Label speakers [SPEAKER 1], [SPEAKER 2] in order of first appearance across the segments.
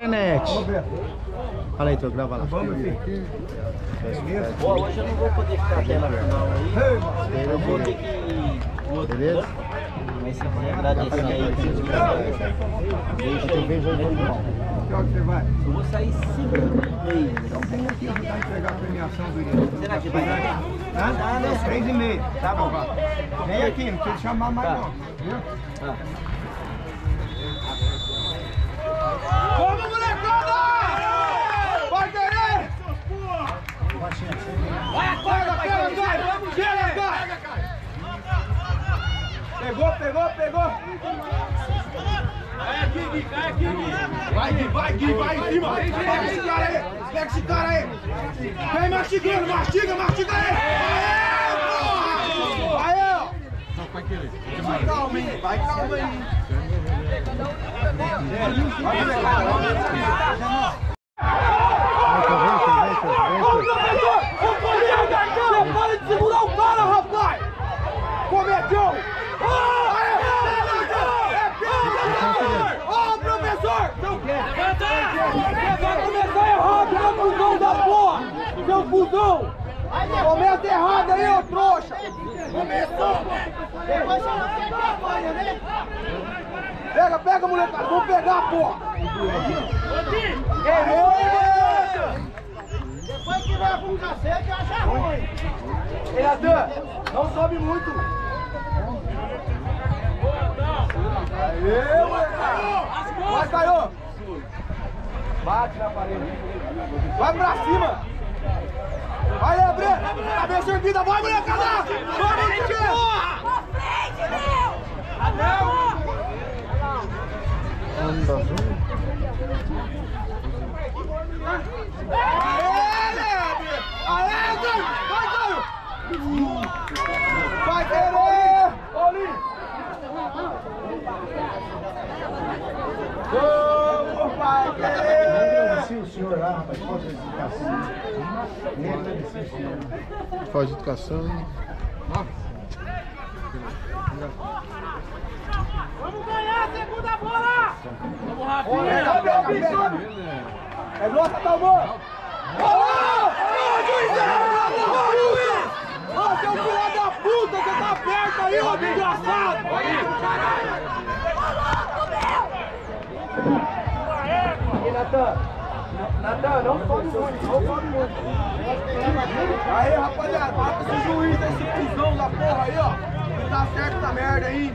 [SPEAKER 1] internet. Fala aí, tô grava lá.
[SPEAKER 2] Vamos, filho.
[SPEAKER 3] Ó, hoje eu não vou poder ficar até na final aí. Eu vou ter que...
[SPEAKER 1] Beleza?
[SPEAKER 3] Mas se você agradecer aí, deixa eu ver o jogo.
[SPEAKER 2] Que hora que você vai?
[SPEAKER 3] Eu vou sair segundo.
[SPEAKER 2] Então vem aqui ajudar a entregar a premiação do Irene.
[SPEAKER 3] Será que vai dar?
[SPEAKER 2] Hã? 3h30. Tá bom. Vem aqui, não precisa chamar mais não. Viu? Vamos, molecada! Vai, querer! Vai, vamos, Gera, Pegou! Vai, Gui, vai em cima! Pega esse cara aí! Vem mastigando, mastiga aí! Aê, porra! Aê, ó! Vai calma aí! Você para de segurar o cara, rapaz! Cometeu! Ô, professor! Você vai começar errado, seu cuzão da porra! Seu cuzão! Começa errado aí, ô trouxa! Começou! Depois você não tem trabalho, né? Pega, molecada! Vamos pegar, porra! Depois que vai com o cacete, acha ruim! Ei, Natan, não sobe muito! Aê, molecada! Vai, Caio! Bate na parede! Vai pra cima! Vai, André! Cabeça erguida, vai, molecada! Vamos, gente!
[SPEAKER 4] Pra frente, meu!
[SPEAKER 2] Aê, Leandro! Aê, Caio! Vai, Caio! Vai querer! Oli! Vamos, vai querer!
[SPEAKER 1] Agradecer o senhor lá, rapaz, pós educação. Nem agradecer o senhor. Pós educação.
[SPEAKER 4] Vamos ganhar a segunda bola! Vamos,
[SPEAKER 2] Rafinha! Sobe! É nossa, Talmão! Ô, juiz! Ô, seu filho da puta, você tá perto aí, ô desgraçado! E Natan, não sobe muito, Aí, rapaziada, mata esse juiz desse cuzão da porra aí, ó. Que tá certo essa merda aí.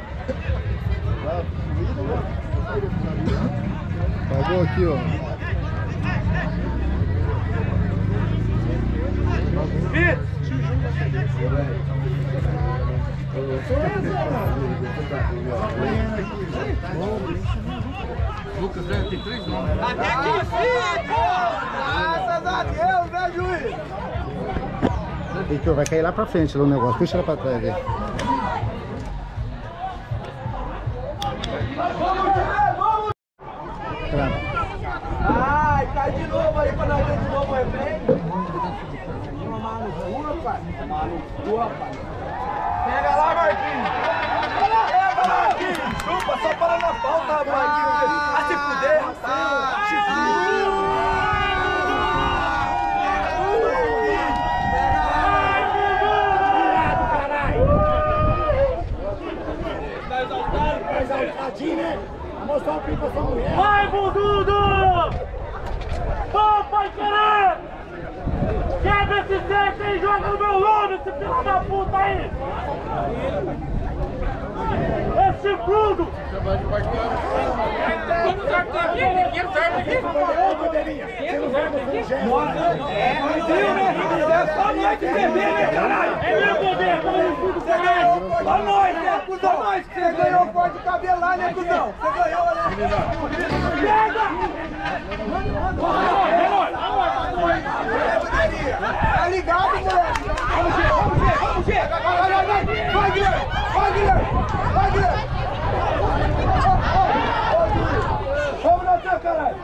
[SPEAKER 1] Pagou aqui, ó.
[SPEAKER 5] Lucas tem 3 nomes.
[SPEAKER 2] Até que enfim, pô! Graças a Deus, né, juiz?
[SPEAKER 1] Heitor, vai cair lá pra frente lá o negócio. Puxa ela pra trás aí.
[SPEAKER 2] Vamos! Ai, cai de novo aí pra nós ver de novo o replay. Rapaz. Pega lá, Marquinhos! Pega, Marquinhos! Chupa, só para na falta, Marquinhos! Ah, se fuder, rapaz! Se fuder! Tá exaltadinho, né? Vou mostrar o pico pra sua mulher!
[SPEAKER 4] Vai, bundudo! Vamos, pai querer! Quebra esse sexo e joga no meu nome, esse filho da puta aí! Esse chifrudo! Vamos sortear aqui, ninguém serve aqui!
[SPEAKER 2] É só nós que beber, né, caralho?
[SPEAKER 4] É meu poder,
[SPEAKER 2] Você ganhou só nós, né, cuzão? Você ganhou corte de cabelo lá, né, cuzão? Você ganhou, né?
[SPEAKER 4] Pega!
[SPEAKER 2] Tá ligado, moleque? Vamos, Gê! Vai, Guilherme! Vamos, Natan, caralho!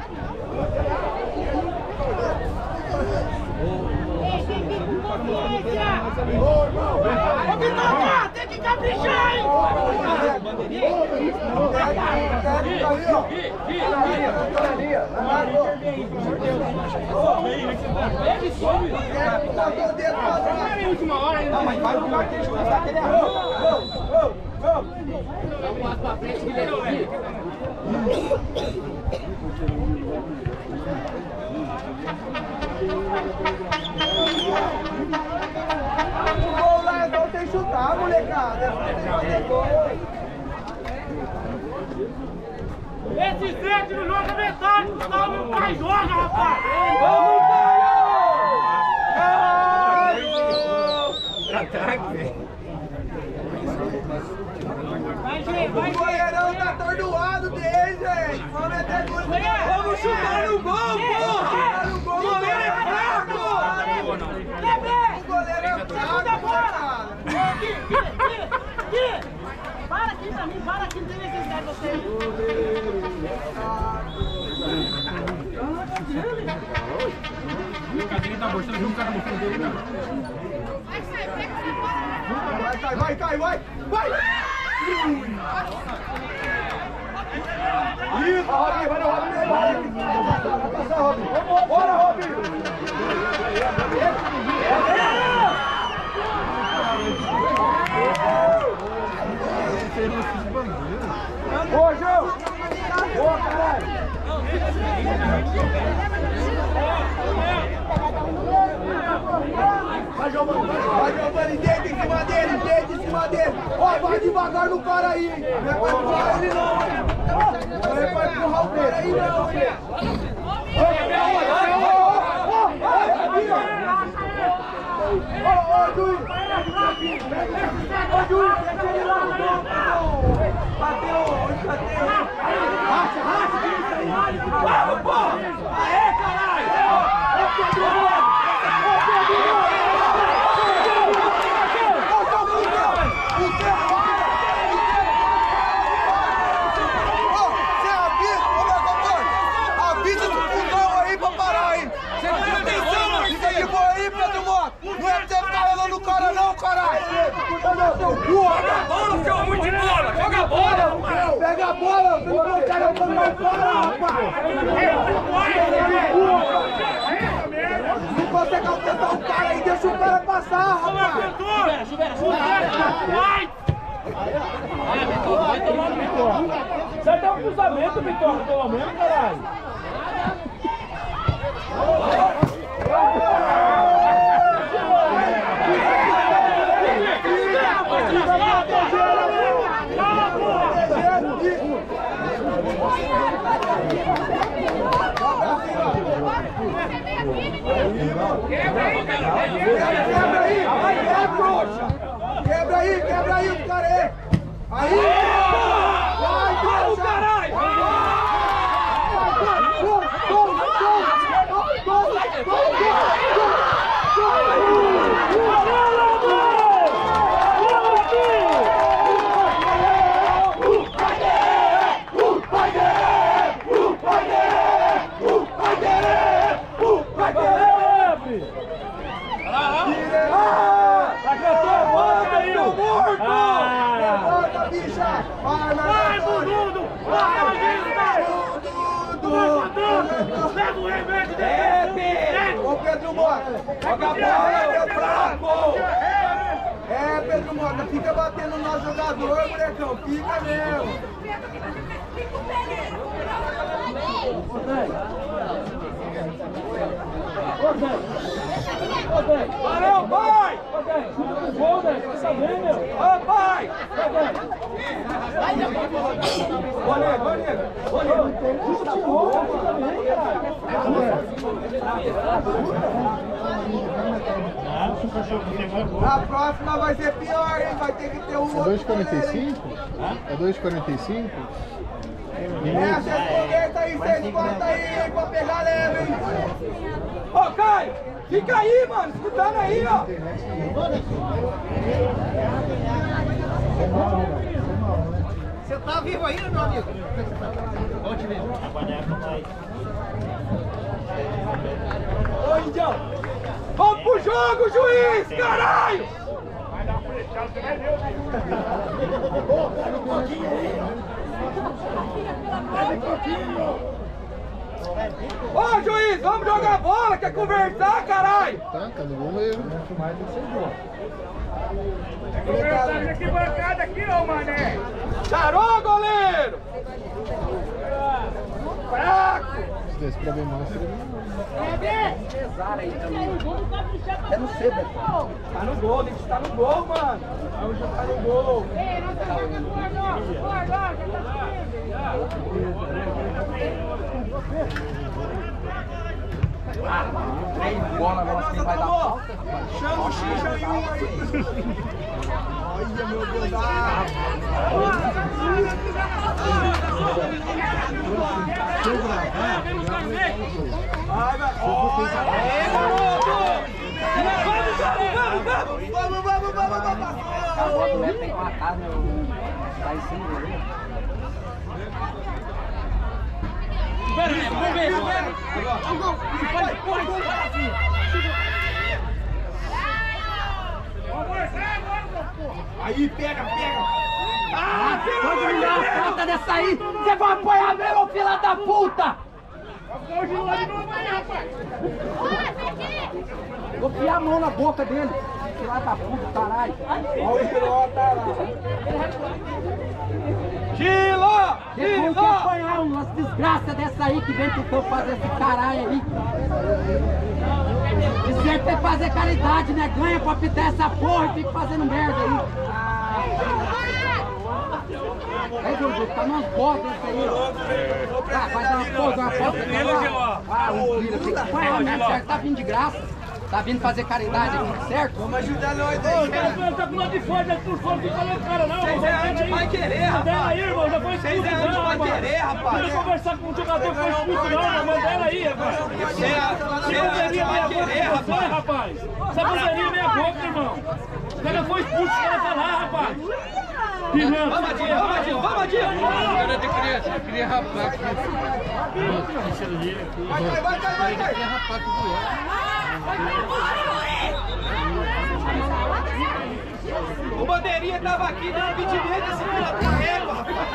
[SPEAKER 4] Ô, Vitória, tem que caprichar, hein?
[SPEAKER 2] Aí, ó.
[SPEAKER 4] aí, pelo amor de Deus. Ele some.
[SPEAKER 2] Botou o dedo pra trás.
[SPEAKER 4] Em última hora ainda.
[SPEAKER 2] Não, mas vai no lugar que eles começaram a querer arrancar.
[SPEAKER 4] Passo pra frente que ele
[SPEAKER 2] O gol lá é só você chutar, molecada.
[SPEAKER 4] Esse sete não joga metade, Gustavo, meu pai joga, rapaz!
[SPEAKER 2] Vamos, Caio!
[SPEAKER 5] Ataque, velho.
[SPEAKER 2] O goleirão tá atordoado dele, gente. Vamos meter gol. Vamos chutar no gol, porra! O goleiro é fraco! O goleiro é fraco, cara!
[SPEAKER 6] Para aqui pra mim, para aqui, não tem necessidade de você.
[SPEAKER 5] O Cadinho tá mostrando que o cara mostrou dele, cara.
[SPEAKER 2] Vai, Caio, vai! Vai! Isso, Robinho, vai no Robinho! Vai passar, Robinho! Bora, Robinho! Boa, João! Boa, caralho! Vai, Giovanni, deita em cima dele, deita em cima dele! Ó, vai devagar no cara aí! Não é pra empurrar ele não, hein? Não é pra empurrar o cara aí não, hein? Ô, juiz! Ô, juiz, deixa ele lá no campo! Bateu, bateu! Racha, que isso aí! Vamos, pô! Aê, caralho! Ô, Pedro! Ô, Pedro! Ô, seu fudeu! Fudeu! Ô, você avisa, ô, meu doutor! Avisa esse fudão aí pra parar, hein! Você presta atenção, fica de boa aí, Pedro Moto! Não é pra você ficar relando o cara, não, caralho! Joga a bola, seu ruim de bola! Joga a bola! Pega a bola! Você não consegue alcançar o cara, rapaz! Não consegue alcançar o cara aí, deixa o cara passar, rapaz!
[SPEAKER 4] Vai! Vai tomar no Vitor! Você tem um cruzamento, Vitor, pelo menos, caralho!
[SPEAKER 2] Quebra aí, o cara aí! Aí! Vai, caralho!
[SPEAKER 4] Vai, Bududo! Vai, leva o remédio dele!
[SPEAKER 2] Ô, Pedro Mota! Joga a bola, meu fraco! É, Pedro Mota, fica batendo no nosso jogador, molecão! Fica mesmo! Valeu, pai!
[SPEAKER 4] Gol, Dé, tá sabendo, meu?
[SPEAKER 2] Ô, pai! Boa, nego! A próxima vai ser pior, hein? Vai ter que ter um outro.
[SPEAKER 1] 2,45? É 2,45?
[SPEAKER 2] Essa escoveta aí, 6,4 aí, pra pegar leve, hein? Ô, Caio, fica aí, mano, escutando aí, ó.
[SPEAKER 3] Você tá vivo ainda, meu amigo? Onde mesmo?
[SPEAKER 2] Ô, Indião, vamos pro jogo, juiz, caralho!
[SPEAKER 4] Vai dar uma flechada, você vai ver,
[SPEAKER 1] Pega um pouquinho!
[SPEAKER 2] Ô, juiz, vamos jogar bola, quer conversar, caralho?
[SPEAKER 1] Tá no gol mesmo.
[SPEAKER 4] Conversar aqui, bancada aqui, ô mané.
[SPEAKER 2] Tarô, goleiro! Fraco!
[SPEAKER 1] Se desse pra ver mais,
[SPEAKER 2] É no C, Beto. Tá no gol, tem que estar no gol, mano. Vamos jogar no gol.
[SPEAKER 6] Ei, não tá jogando gordo, já
[SPEAKER 2] Três bolas, nossa, quem vai dar falta? Chama o Xixa e um aí. Olha, meu Deus. Vai, vamos!
[SPEAKER 3] A bola do Leto tem com a casa, tá em cima dele.
[SPEAKER 4] Vamos ver,
[SPEAKER 2] Aí, pega!
[SPEAKER 7] Ah, vou olhar a falta dessa aí! Você vai apanhar mesmo, filha da puta! Vou enfiar a mão na boca dele! Filha da puta, caralho!
[SPEAKER 2] Olha o Gilota lá! Gila!
[SPEAKER 7] Vou que apanhar umas desgraças dessa aí que vem tentando fazer esse caralho aí! De certo tem que fazer caridade, né? Ganha pra pitar essa porra e fica fazendo merda aí! Aí, Dudu, tá umas botas essa aí, ó. Ah, vai dar uma foto aqui, ó. Ah, o Vila, tem que apanhar, né? Certo? Tá vindo de graça. Tá vindo fazer caridade aqui, certo?
[SPEAKER 2] Vamos ajudar nós aí,
[SPEAKER 4] o cara tá com lado de fora, por fora, não falou o cara não.
[SPEAKER 2] Vocês é antes vai querer, rapaz.
[SPEAKER 4] Aí, irmão, já foi expulso.
[SPEAKER 2] Vocês é antes vai querer, rapaz.
[SPEAKER 4] Não precisa conversar com o jogador que foi expulso não, mas manda ela aí, rapaz.
[SPEAKER 2] Você é antes vai querer, rapaz.
[SPEAKER 4] Essa bandeirinha é minha boca, irmão. O cara foi expulso, o cara tá lá, rapaz.
[SPEAKER 2] Vamos, Adinho!
[SPEAKER 5] Cara de criança, eu queria rapar aqui.
[SPEAKER 2] Vai!
[SPEAKER 5] Queria rapar aqui do lado.
[SPEAKER 2] O bandeirinha tava aqui dando impedimento assim pela régua,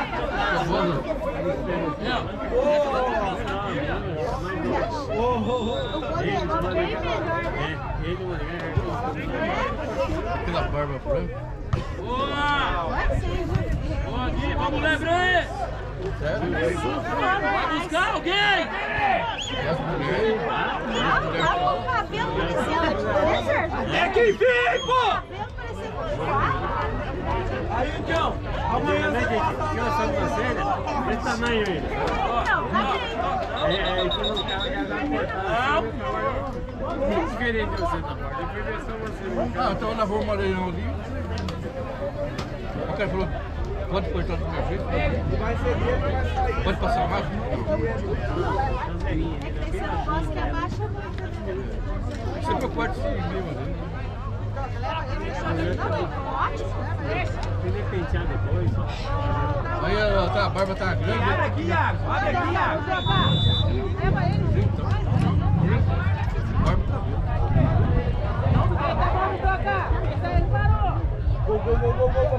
[SPEAKER 5] Aquela barba branca.
[SPEAKER 4] Boa! Vamos, Lebran! Vai buscar alguém!
[SPEAKER 6] O cabelo parecendo, né, Sérgio?
[SPEAKER 2] É quem vem, pô!
[SPEAKER 6] O cabelo parecendo
[SPEAKER 2] Aí, Tião, amanhã você passa
[SPEAKER 4] Que sobrancelha? Esse tamanho aí.
[SPEAKER 6] Não,
[SPEAKER 4] É diferente de você, tá? Eu fui ver só você.
[SPEAKER 5] Ah, então na rua Maranhão ali. O cara falou, pode cortar do meu jeito?
[SPEAKER 2] vai ceder, vai sair.
[SPEAKER 5] Pode passar mais?
[SPEAKER 6] é que esse negócio que abaixa muito.
[SPEAKER 5] Sempre eu corto esse meio ali.
[SPEAKER 4] Ele é penteado depois.
[SPEAKER 5] Aí tá, a barba tá grande.
[SPEAKER 2] Abre aqui, Iago.
[SPEAKER 6] Leva ele.
[SPEAKER 5] A barba tá
[SPEAKER 2] Gol.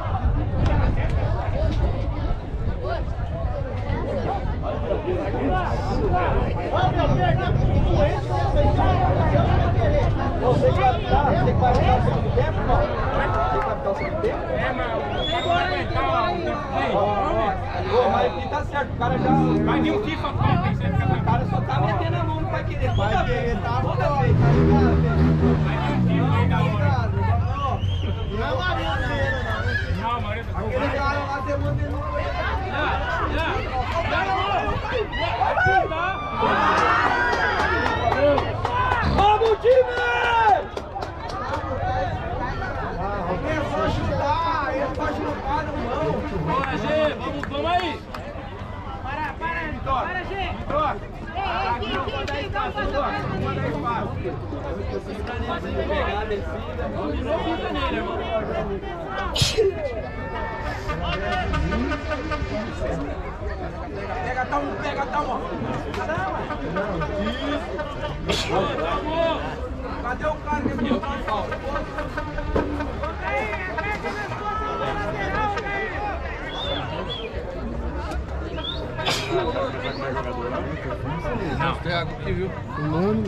[SPEAKER 2] Você que vai ficar o segundo tempo, irmão? Você que vai ficar o segundo tempo?
[SPEAKER 4] É, mas agora aguentar um
[SPEAKER 2] Mas aqui tá certo, o cara já...
[SPEAKER 4] Vai vir um FIFA top, hein? Você fica
[SPEAKER 2] O cara só tá metendo a mão, não vai querer. Toda vez, tá? Toda vez, tá ligado? Não é Maria Mineira, não.
[SPEAKER 4] Não, Maria tá
[SPEAKER 2] Aquele cara lá demanda ele não foi. Vamos, time! Começou a chutar, ele pode chutar no mão.
[SPEAKER 4] Bora, Gê, vamos aí!
[SPEAKER 6] Para, gente! Ei, aqui, vamos fazer o
[SPEAKER 2] Pega, tá um. Cadê o cara que me botar falta?
[SPEAKER 5] Não, tem água aqui, viu?
[SPEAKER 1] Mano,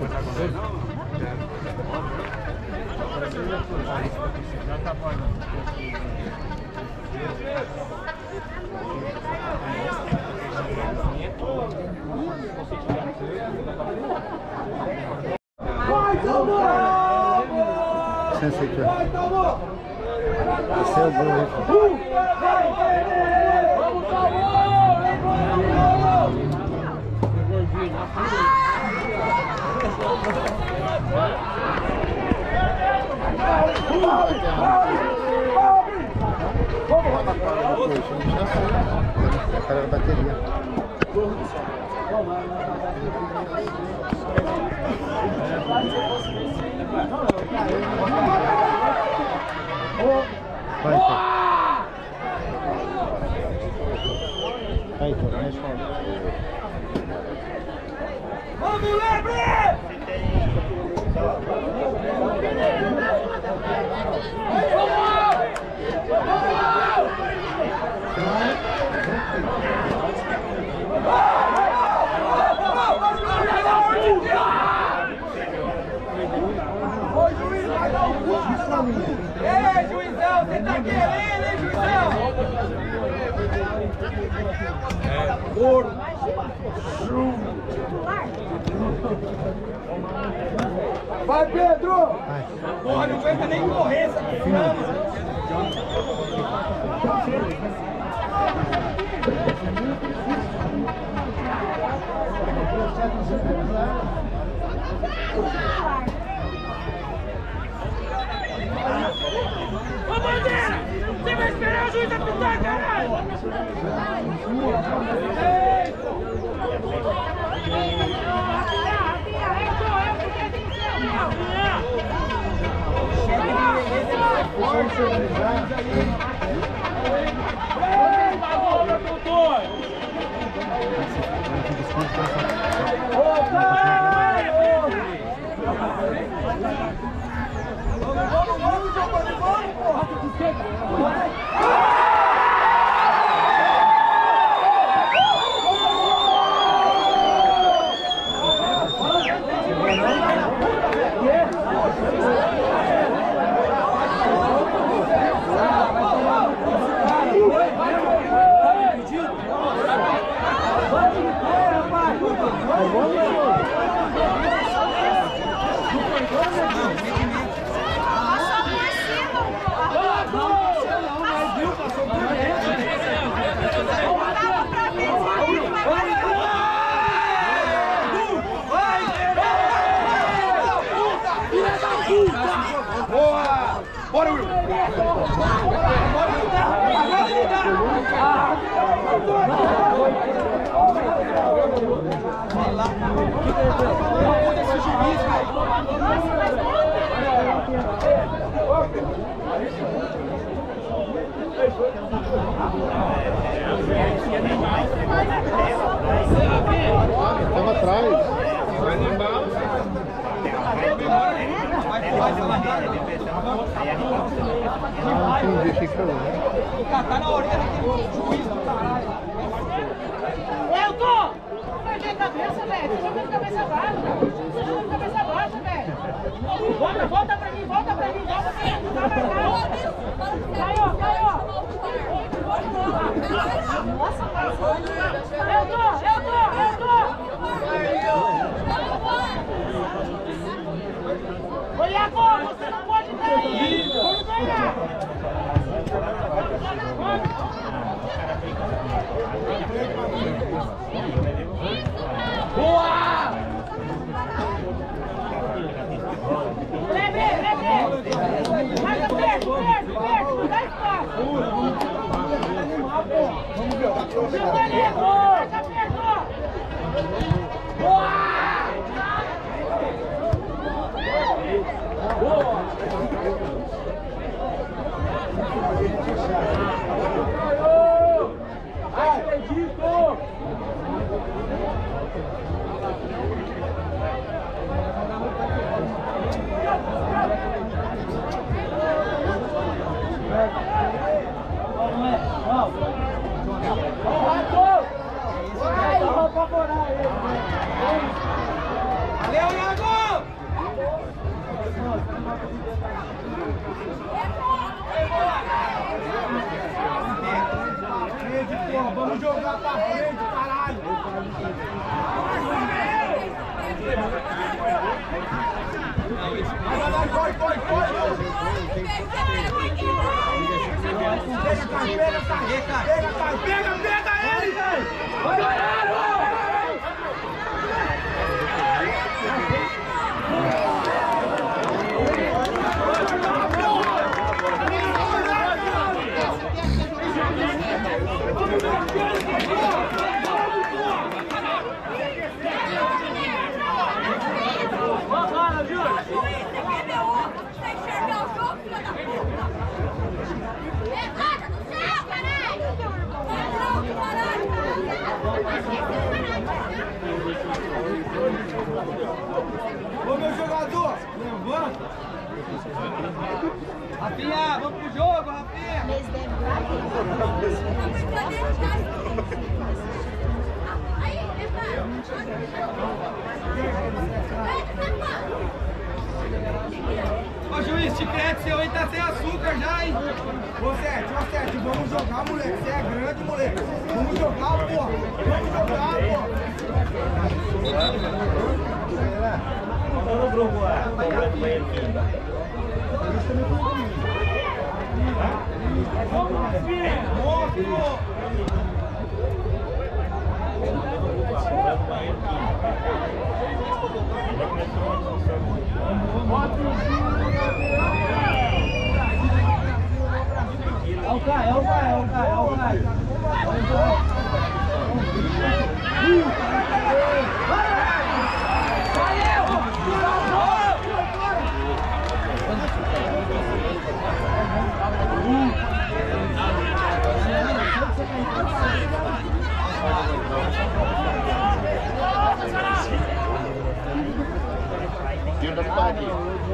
[SPEAKER 5] Já tá bom, não.
[SPEAKER 2] Vai, Salvador!
[SPEAKER 1] licença aqui, ó.
[SPEAKER 2] Vai, Salvador!
[SPEAKER 1] Esse é o bom, hein?
[SPEAKER 2] Vamos, Salvador!
[SPEAKER 1] Cara da bateria. Vai, vai, mais forte.
[SPEAKER 2] Vamos, Lebre! Ô, juiz, vai dar um pulo! Ei, juizão, você tá querendo, hein, juizão? Ouro! Vai, Pedro!
[SPEAKER 1] Vai.
[SPEAKER 2] Porra, não aguenta nem correr essa
[SPEAKER 4] Ô, bandeira! Você vai esperar o juiz apitar, caralho!
[SPEAKER 1] Vamos se organizar.
[SPEAKER 2] Boa! Bora, Will! Agora ele dá! Esse juiz,
[SPEAKER 1] Estava atrás.
[SPEAKER 5] Vai no embalo.
[SPEAKER 1] Ah, entendi, achei que falou.
[SPEAKER 2] Tá na orelha daquele juiz do caralho.
[SPEAKER 6] Elton! Não perder a cabeça, velho. Você joga de cabeça baixa. Você joga de cabeça baixa, velho. Volta pra mim, volta pra mim. Volta pra mim. Vai marcar. Caiu, caiu. Nossa, cara. Elton! Ô, Iago, você não pode cair. Vamos ganhar.
[SPEAKER 2] Boa!
[SPEAKER 6] Leve! Marca perto! Não dá espaço! Chuta ali! Marca perto!
[SPEAKER 2] Boa! Acredito! Vamos, Valeu, Iago! Vamos jogar pra frente, caralho! Vai, corre! Pega ele! Vai, ô meu jogador, levanta! Rafinha, vamos pro jogo, Rafinha! Ô juiz, chiclete seu aí tá sem açúcar já, hein? Ô Sete, vamos jogar, moleque. Você é grande, moleque. Vamos jogar, porra.
[SPEAKER 3] Tô no grupo lá, comprando banheiro aqui.
[SPEAKER 2] É o Caio.
[SPEAKER 1] Tira da parede.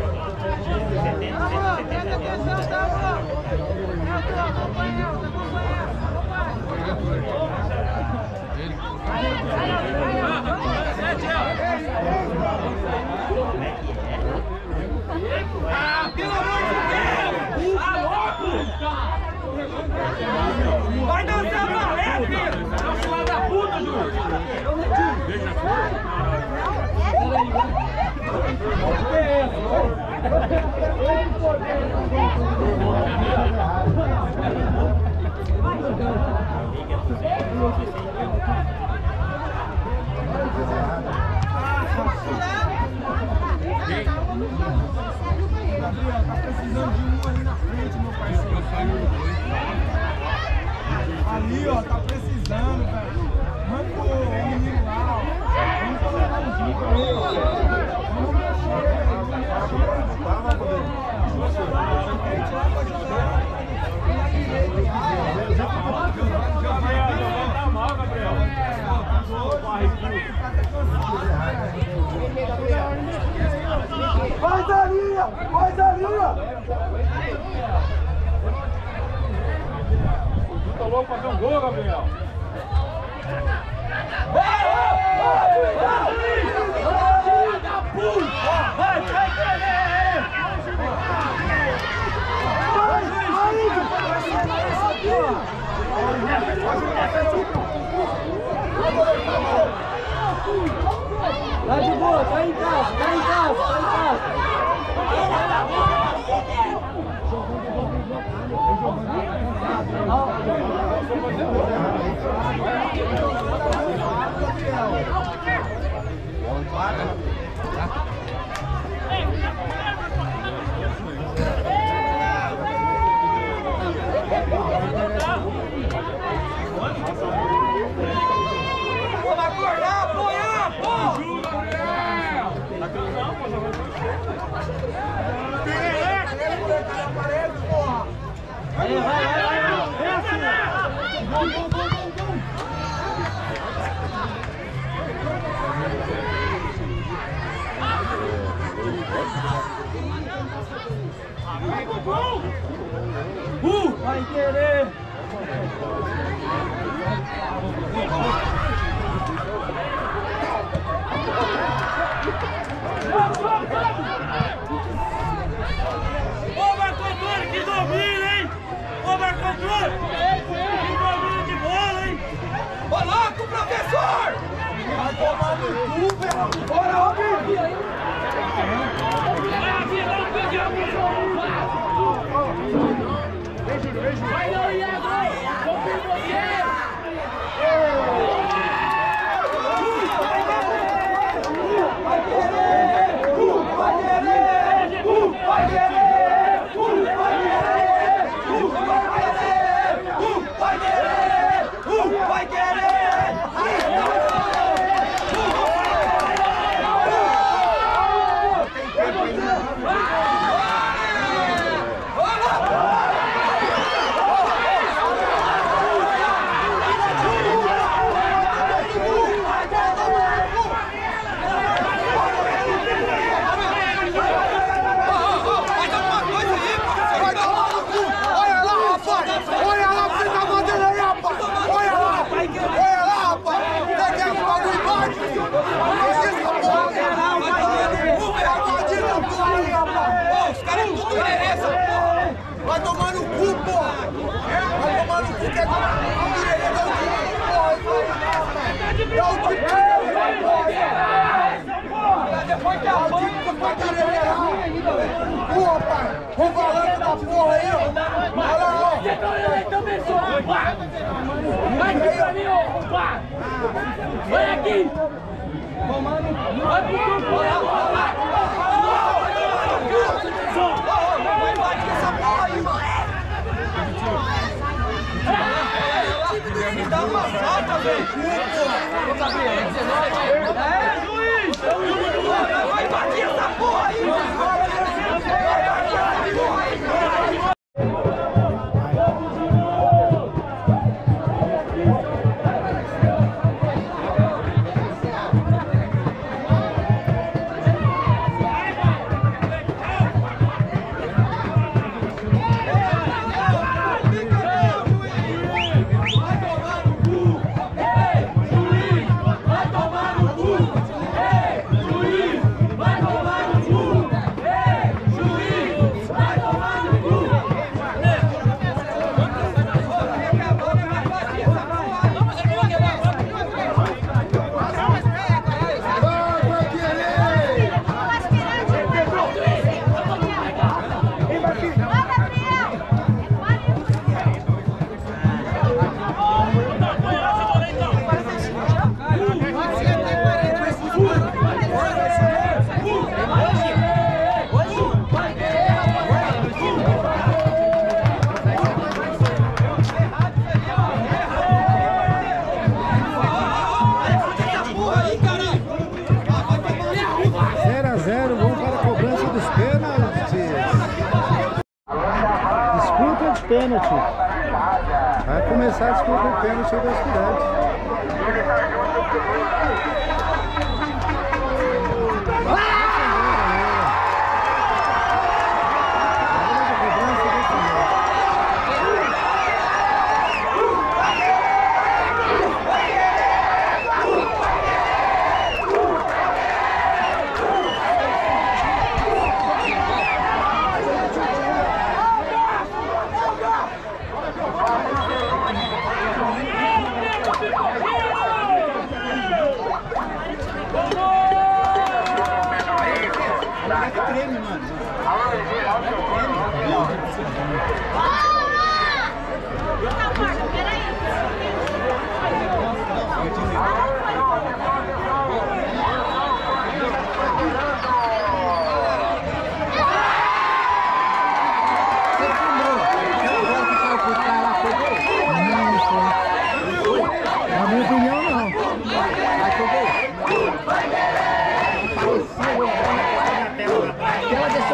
[SPEAKER 2] Ah, pelo amor de Deus! Ah, louco! Vai dançar balé, filho! Tá filha da puta, Júlio! Gabriel, tá precisando de um ali na frente, meu parceiro. Ali, ó, tá precisando, velho. Manda o menino lá, ó. Vamos colocar o Zico aí, ó. Vamos mexer, Faz a linha!
[SPEAKER 5] Tá louco pra fazer um gol, Gabriel.
[SPEAKER 2] Tá de boa, tá em casa. Vamos acordar, apoiar, pô! Vai querer! Bora, Robinho!
[SPEAKER 4] Vai não, Iago! Confio em você!
[SPEAKER 2] Vai tomar no cu, porra! Vai tomar no cu, que é do direito, é o time, porra! Depois que a banca vai querer errar! Porra, pai! Vamos falando da porra aí, ó! Olha lá, ó!
[SPEAKER 4] Você tá olhando aí também, seu arrombado! Vai aqui pra mim, ô arrombado! Vai aqui! Vai pro campo, arrombado!
[SPEAKER 2] Vai invadir essa porra aí, mano! Dá uma falta, velho! É, juiz! Vai invadir essa porra aí, mano! Vai invadir essa porra aí, mano!
[SPEAKER 1] Pênalti. Vai começar a disputa do pênalti da Estudiantes.
[SPEAKER 7] Ela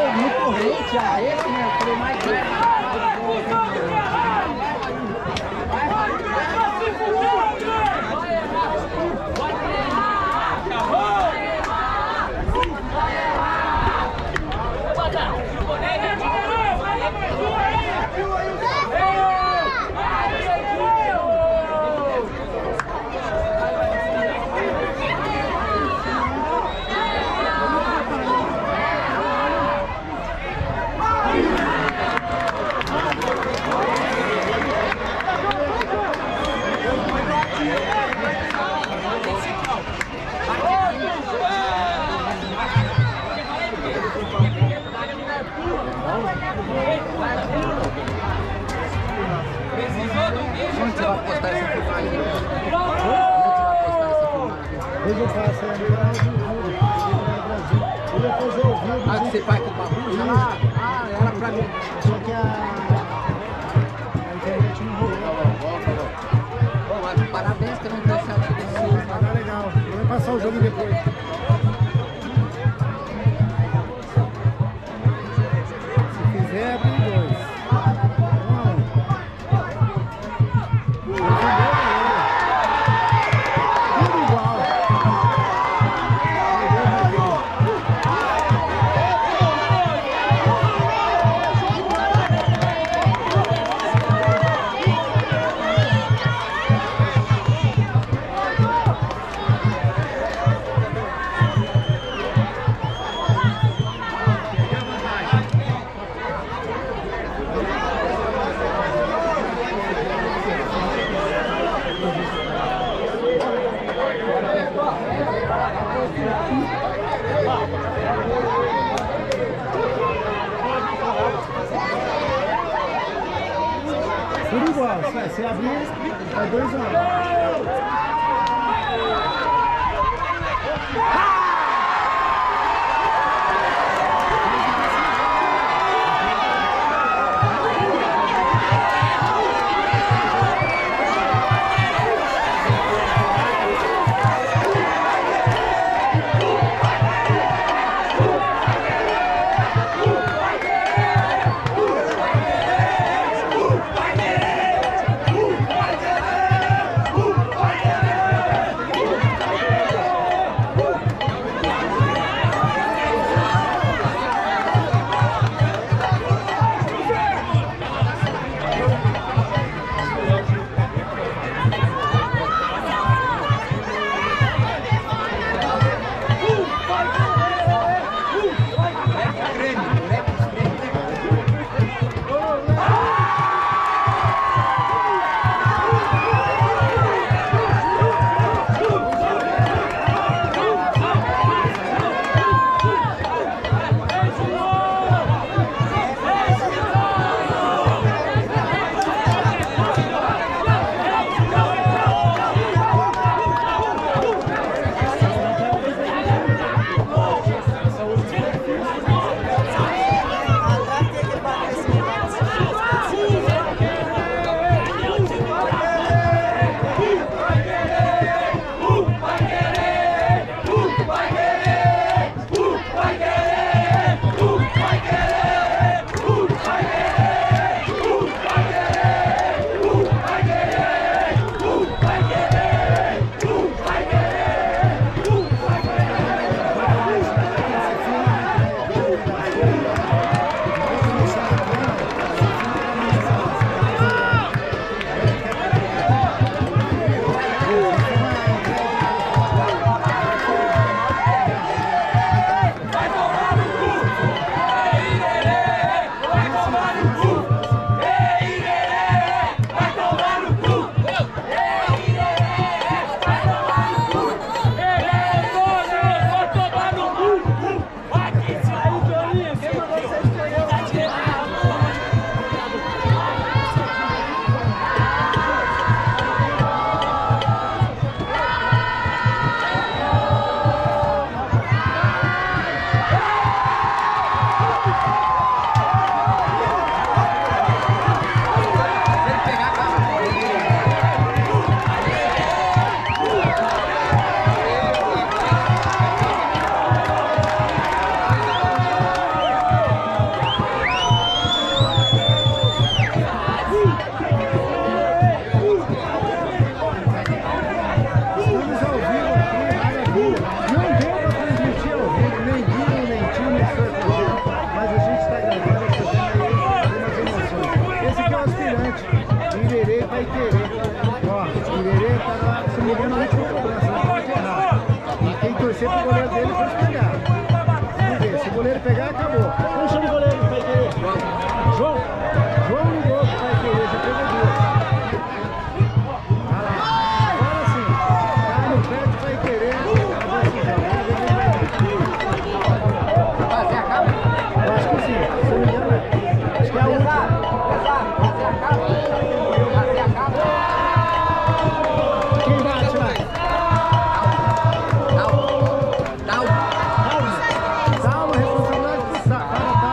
[SPEAKER 1] Se abrir, vai 2 anos. torcer pro goleiro dele pra eles pegar. Vamos ver, se o goleiro pegar, acabou. Como chama o goleiro que vai querer? João? João ligou que vai querer, já pegou duas. Olha lá, agora sim. Cai no pé que vai querer.
[SPEAKER 7] Fazer a capa?
[SPEAKER 1] Eu acho que sim, se não me engano é. Acho que é a última.
[SPEAKER 7] Fazer a capa? Fazer a capa?
[SPEAKER 1] Quem bate lá? Calma, responsabilidade pro cara.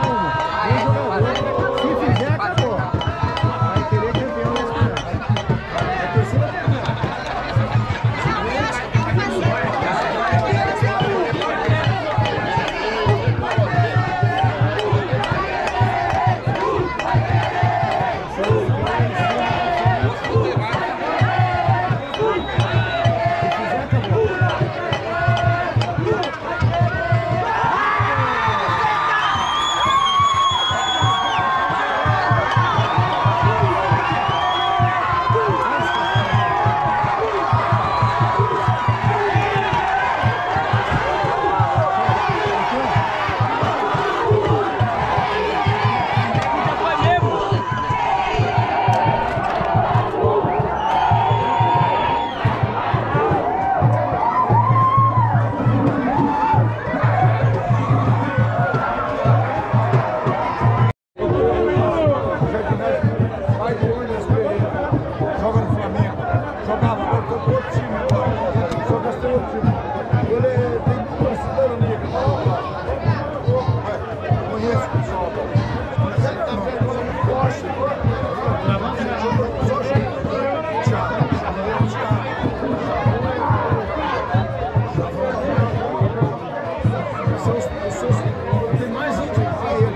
[SPEAKER 1] Tem mais íntimo que ele.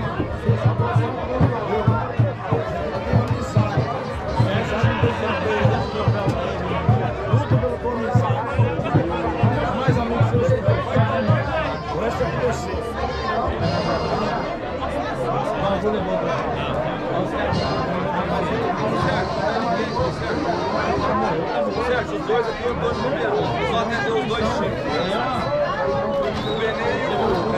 [SPEAKER 1] Luta pelo comercial. Mais amigos seus, o resto é com você. Vou levar
[SPEAKER 2] Sérgio, os dois aqui eu tô numerando. Só atendeu os dois chifres. O Benê e o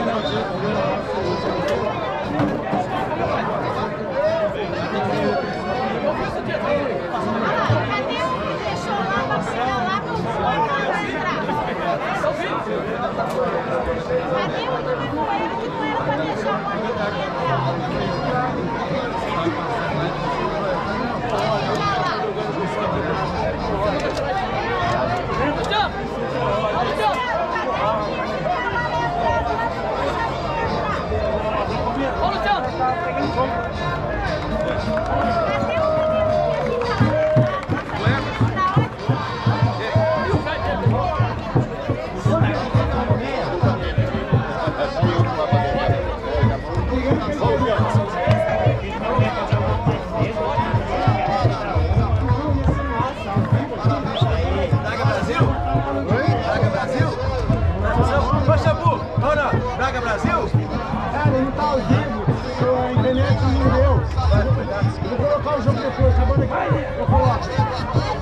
[SPEAKER 2] Braga Brasil?
[SPEAKER 1] Cara, ele não tá ao vivo, a internet não deu. Eu vou colocar o jogo depois, acabando aqui, eu coloco.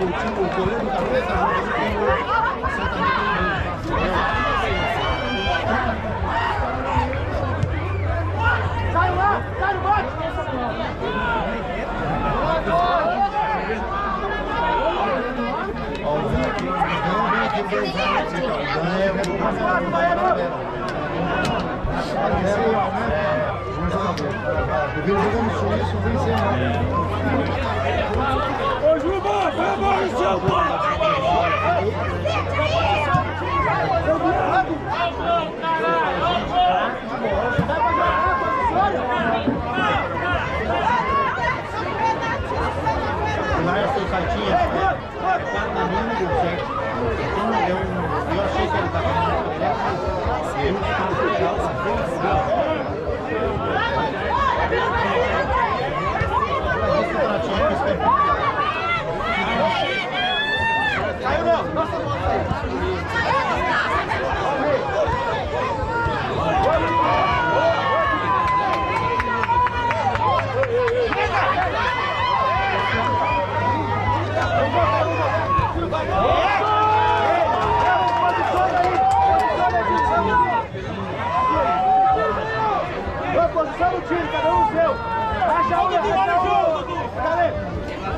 [SPEAKER 1] o goleiro do cabeça,
[SPEAKER 6] Sai lá, sai, bate!
[SPEAKER 4] Ô, Juba, vai embora no seu pau!
[SPEAKER 3] Lá eu sou saltinha, 4 na linha e 7. Eu achei que ele estava
[SPEAKER 2] Caiu não! Nossa, posição do time, cada um o seu. Baixa um, baixa um. Cadê?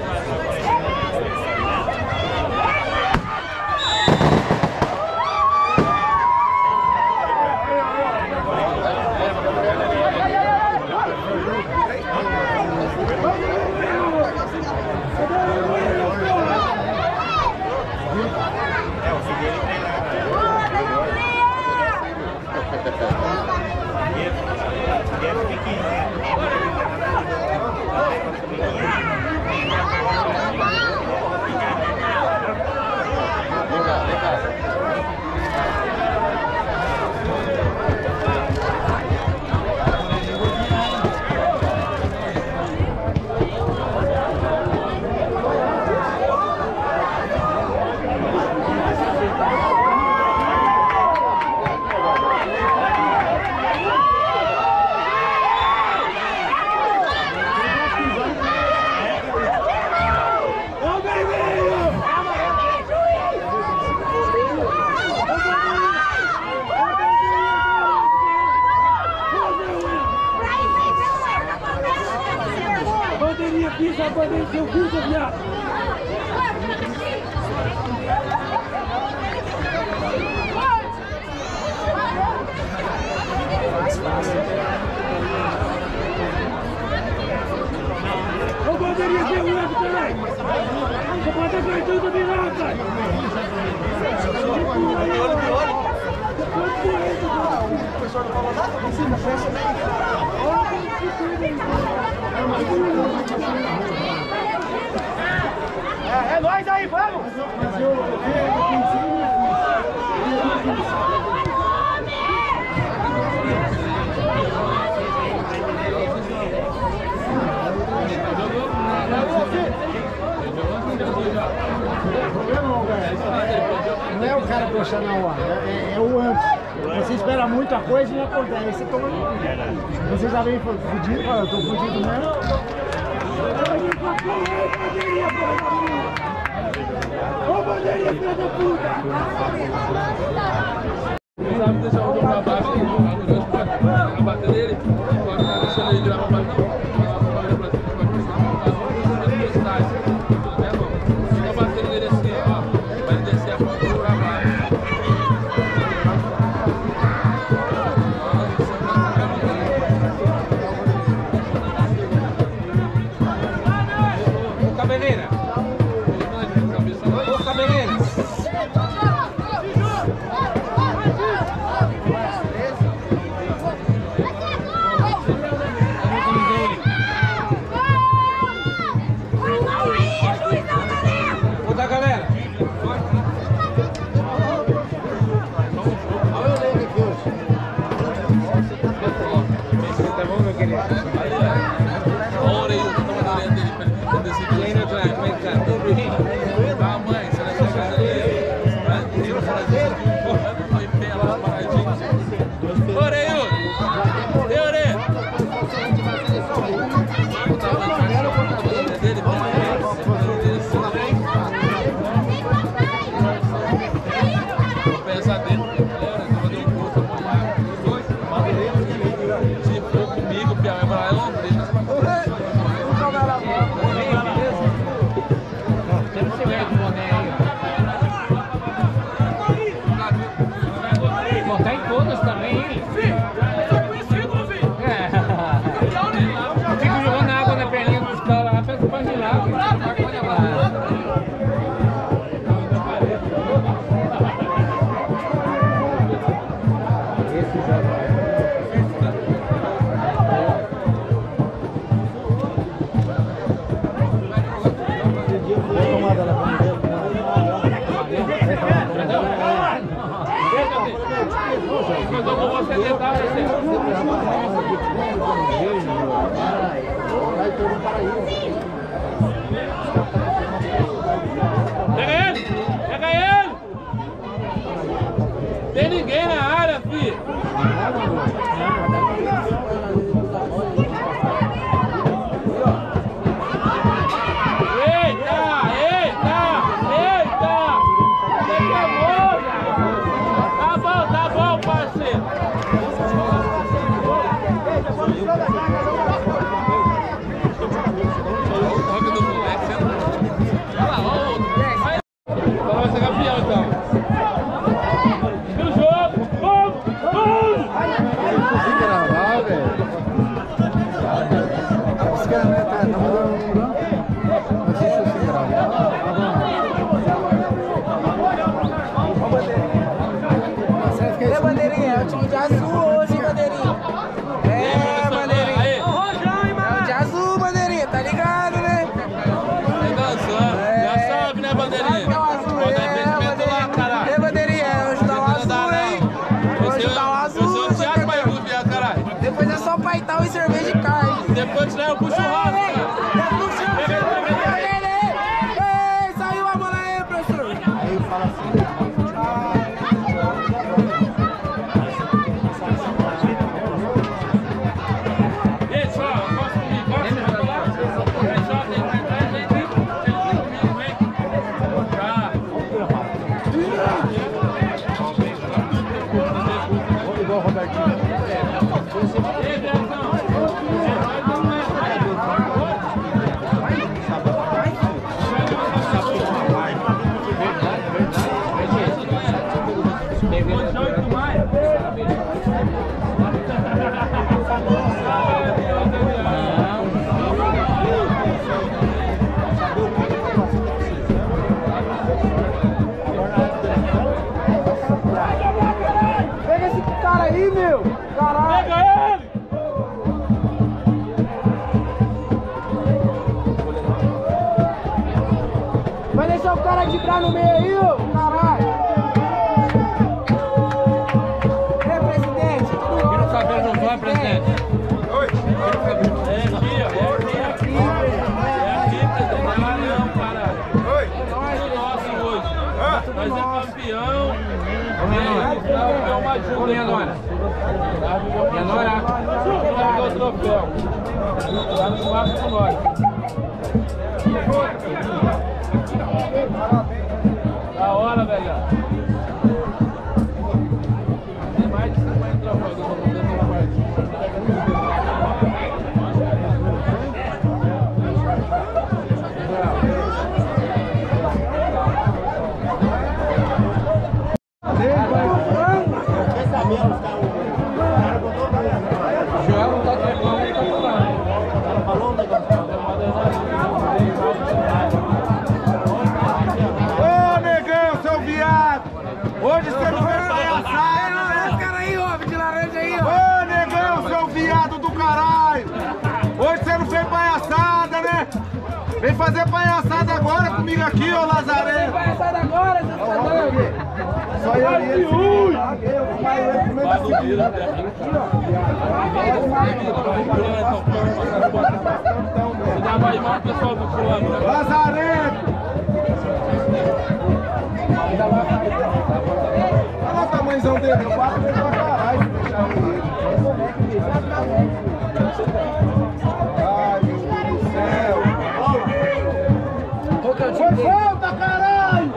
[SPEAKER 4] Bandeirinha aqui, já bandeirinha seu curso, viado. Ô, bandeirinha seu curso também. Você pode ter feito também lá, cara.
[SPEAKER 2] É nóis aí, vamos!
[SPEAKER 1] Não é o cara puxar na hora, é o antes. Você espera muita coisa e não acontece. Aí você toma. Você já vem fudido, eu tô fudido mesmo.
[SPEAKER 4] Ô, bandeirinha, filha da puta!
[SPEAKER 5] Sabe deixar o jogo pra baixo, a bater nele, pode estar deixando ele virar pra baixo, não. Fica batendo nele assim, ó, vai descer a porta pra baixo. Ô, cabeleira! Ô, cabeleira! Outra galera!
[SPEAKER 1] Tá bom, meu querido?
[SPEAKER 5] Olha aí, eu tô mandando a orelha dele pra ele decidir ainda, Pega ele! Pega ele! Tem ninguém na área, filho! Eita! Eita! Eita! Tá bom, parceiro! Vai ser campeão então. E o jogo? Vamos! Vamos!
[SPEAKER 1] Consegui gravar, velho. Esse cara tá mandando um não? Não sei se eu sei gravar.
[SPEAKER 2] É, bandeirinha, é o time de azul hoje, bandeirinha. É, bandeirinha. É o de azul, bandeirinha, tá ligado, né?
[SPEAKER 5] Já sabe, né, bandeirinha?
[SPEAKER 2] É o azul, é, bandeirinha, é hoje dá o azul, hein? Hoje dá o azul,
[SPEAKER 5] caralho.
[SPEAKER 2] depois é só paital e cerveja de carne.
[SPEAKER 5] Depois te leva pro churrasco, cara.
[SPEAKER 2] Ei, saiu a bola aí, professor.
[SPEAKER 1] Aí fala assim.
[SPEAKER 5] Gente, ó, gosta comigo, gosta de lá. Tem gente, comigo, vem. Já.
[SPEAKER 1] Igual o Robertinho.
[SPEAKER 5] Ei, Dezão.
[SPEAKER 2] Pega esse cara aí, meu. Caralho.
[SPEAKER 5] Pega ele!
[SPEAKER 2] Vai deixar o cara de cá no meio aí, ô. Caralho. Ei, presidente, tudo bom?
[SPEAKER 5] Não sabe, não vai, presidente. É aqui, presidente. Lá não, caralho. É nosso hoje. Nós é campeão. É uma ajuda. Minha nora. Minha nora. Pega o troféu. Tá no quarto com nós. Da hora, velho. Tem mais de 50 troféus que eu vou fazer na partida. Joel não tá treinando, ele tá falando.
[SPEAKER 3] Falou um negócio.
[SPEAKER 2] Ô, negão, seu viado! Hoje você não foi palhaçada, né? Esse cara aí, ó, de laranja aí, ó. Ô, negão, seu viado do caralho! Hoje você não fez palhaçada, né? Vem fazer palhaçada agora comigo aqui, ô Lazareno! Palhaçada agora, você tá doido?
[SPEAKER 1] Só eu e ele.
[SPEAKER 5] Dá mais mal pro pessoal do clube.
[SPEAKER 1] Lazareno! Olha o tamanhozão dele, eu bato ele pra caralho se deixar ele. Ai, meu Deus do céu! Foi falta, caralho!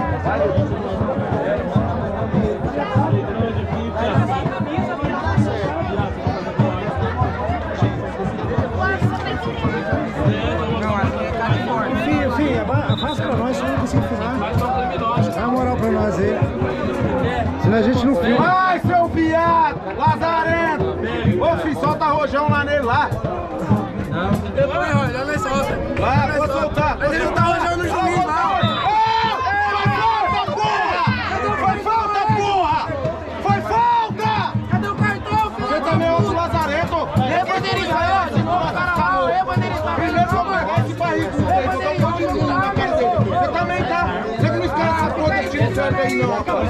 [SPEAKER 1] Enfim, faz pra nós, se não conseguir filmar. Dá uma moral pra nós aí. Senão a gente não filma.
[SPEAKER 2] Vai, seu viado! Lazareno! Ô, filho, solta rojão lá nele lá! Vai, vou soltar! Mas ele não tá rojão no juiz lá! Foi falta, porra! Foi falta! Cadê o cartão, filho? Você também é outro Lazarento! Ei, bandeirinha! Ei, bandeirinha! Primeiro eu vou pegar esse barrigo do peito, eu tô um monte de luz na cara dele. Você também tá? Você que não escala essa porra desse time certo aí não, rapaz.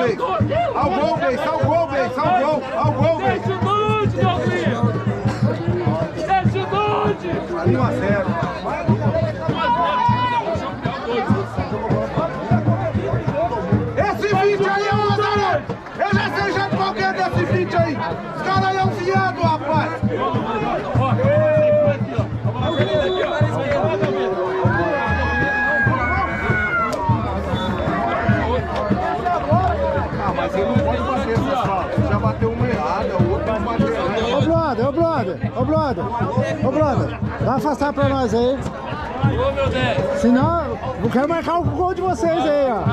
[SPEAKER 2] Bey. Ao gol, Bey. Ao gol, Bey. Ao gol, Bey.
[SPEAKER 5] Deixa o nude, Douglinho. Deixa o nude.
[SPEAKER 2] 1-0. Esse 20 aí é um azarão. Eu já sei já qualquer desse 20 aí. Os caras aí é um viado, rapaz. Mas ele não pode bater essas falas. Já bateu uma errada, o outro não bateu errada.
[SPEAKER 1] Ô, brother, dá afastar pra nós aí.
[SPEAKER 5] Ô, meu Deus.
[SPEAKER 1] Senão, eu quero marcar o gol de vocês aí, ó.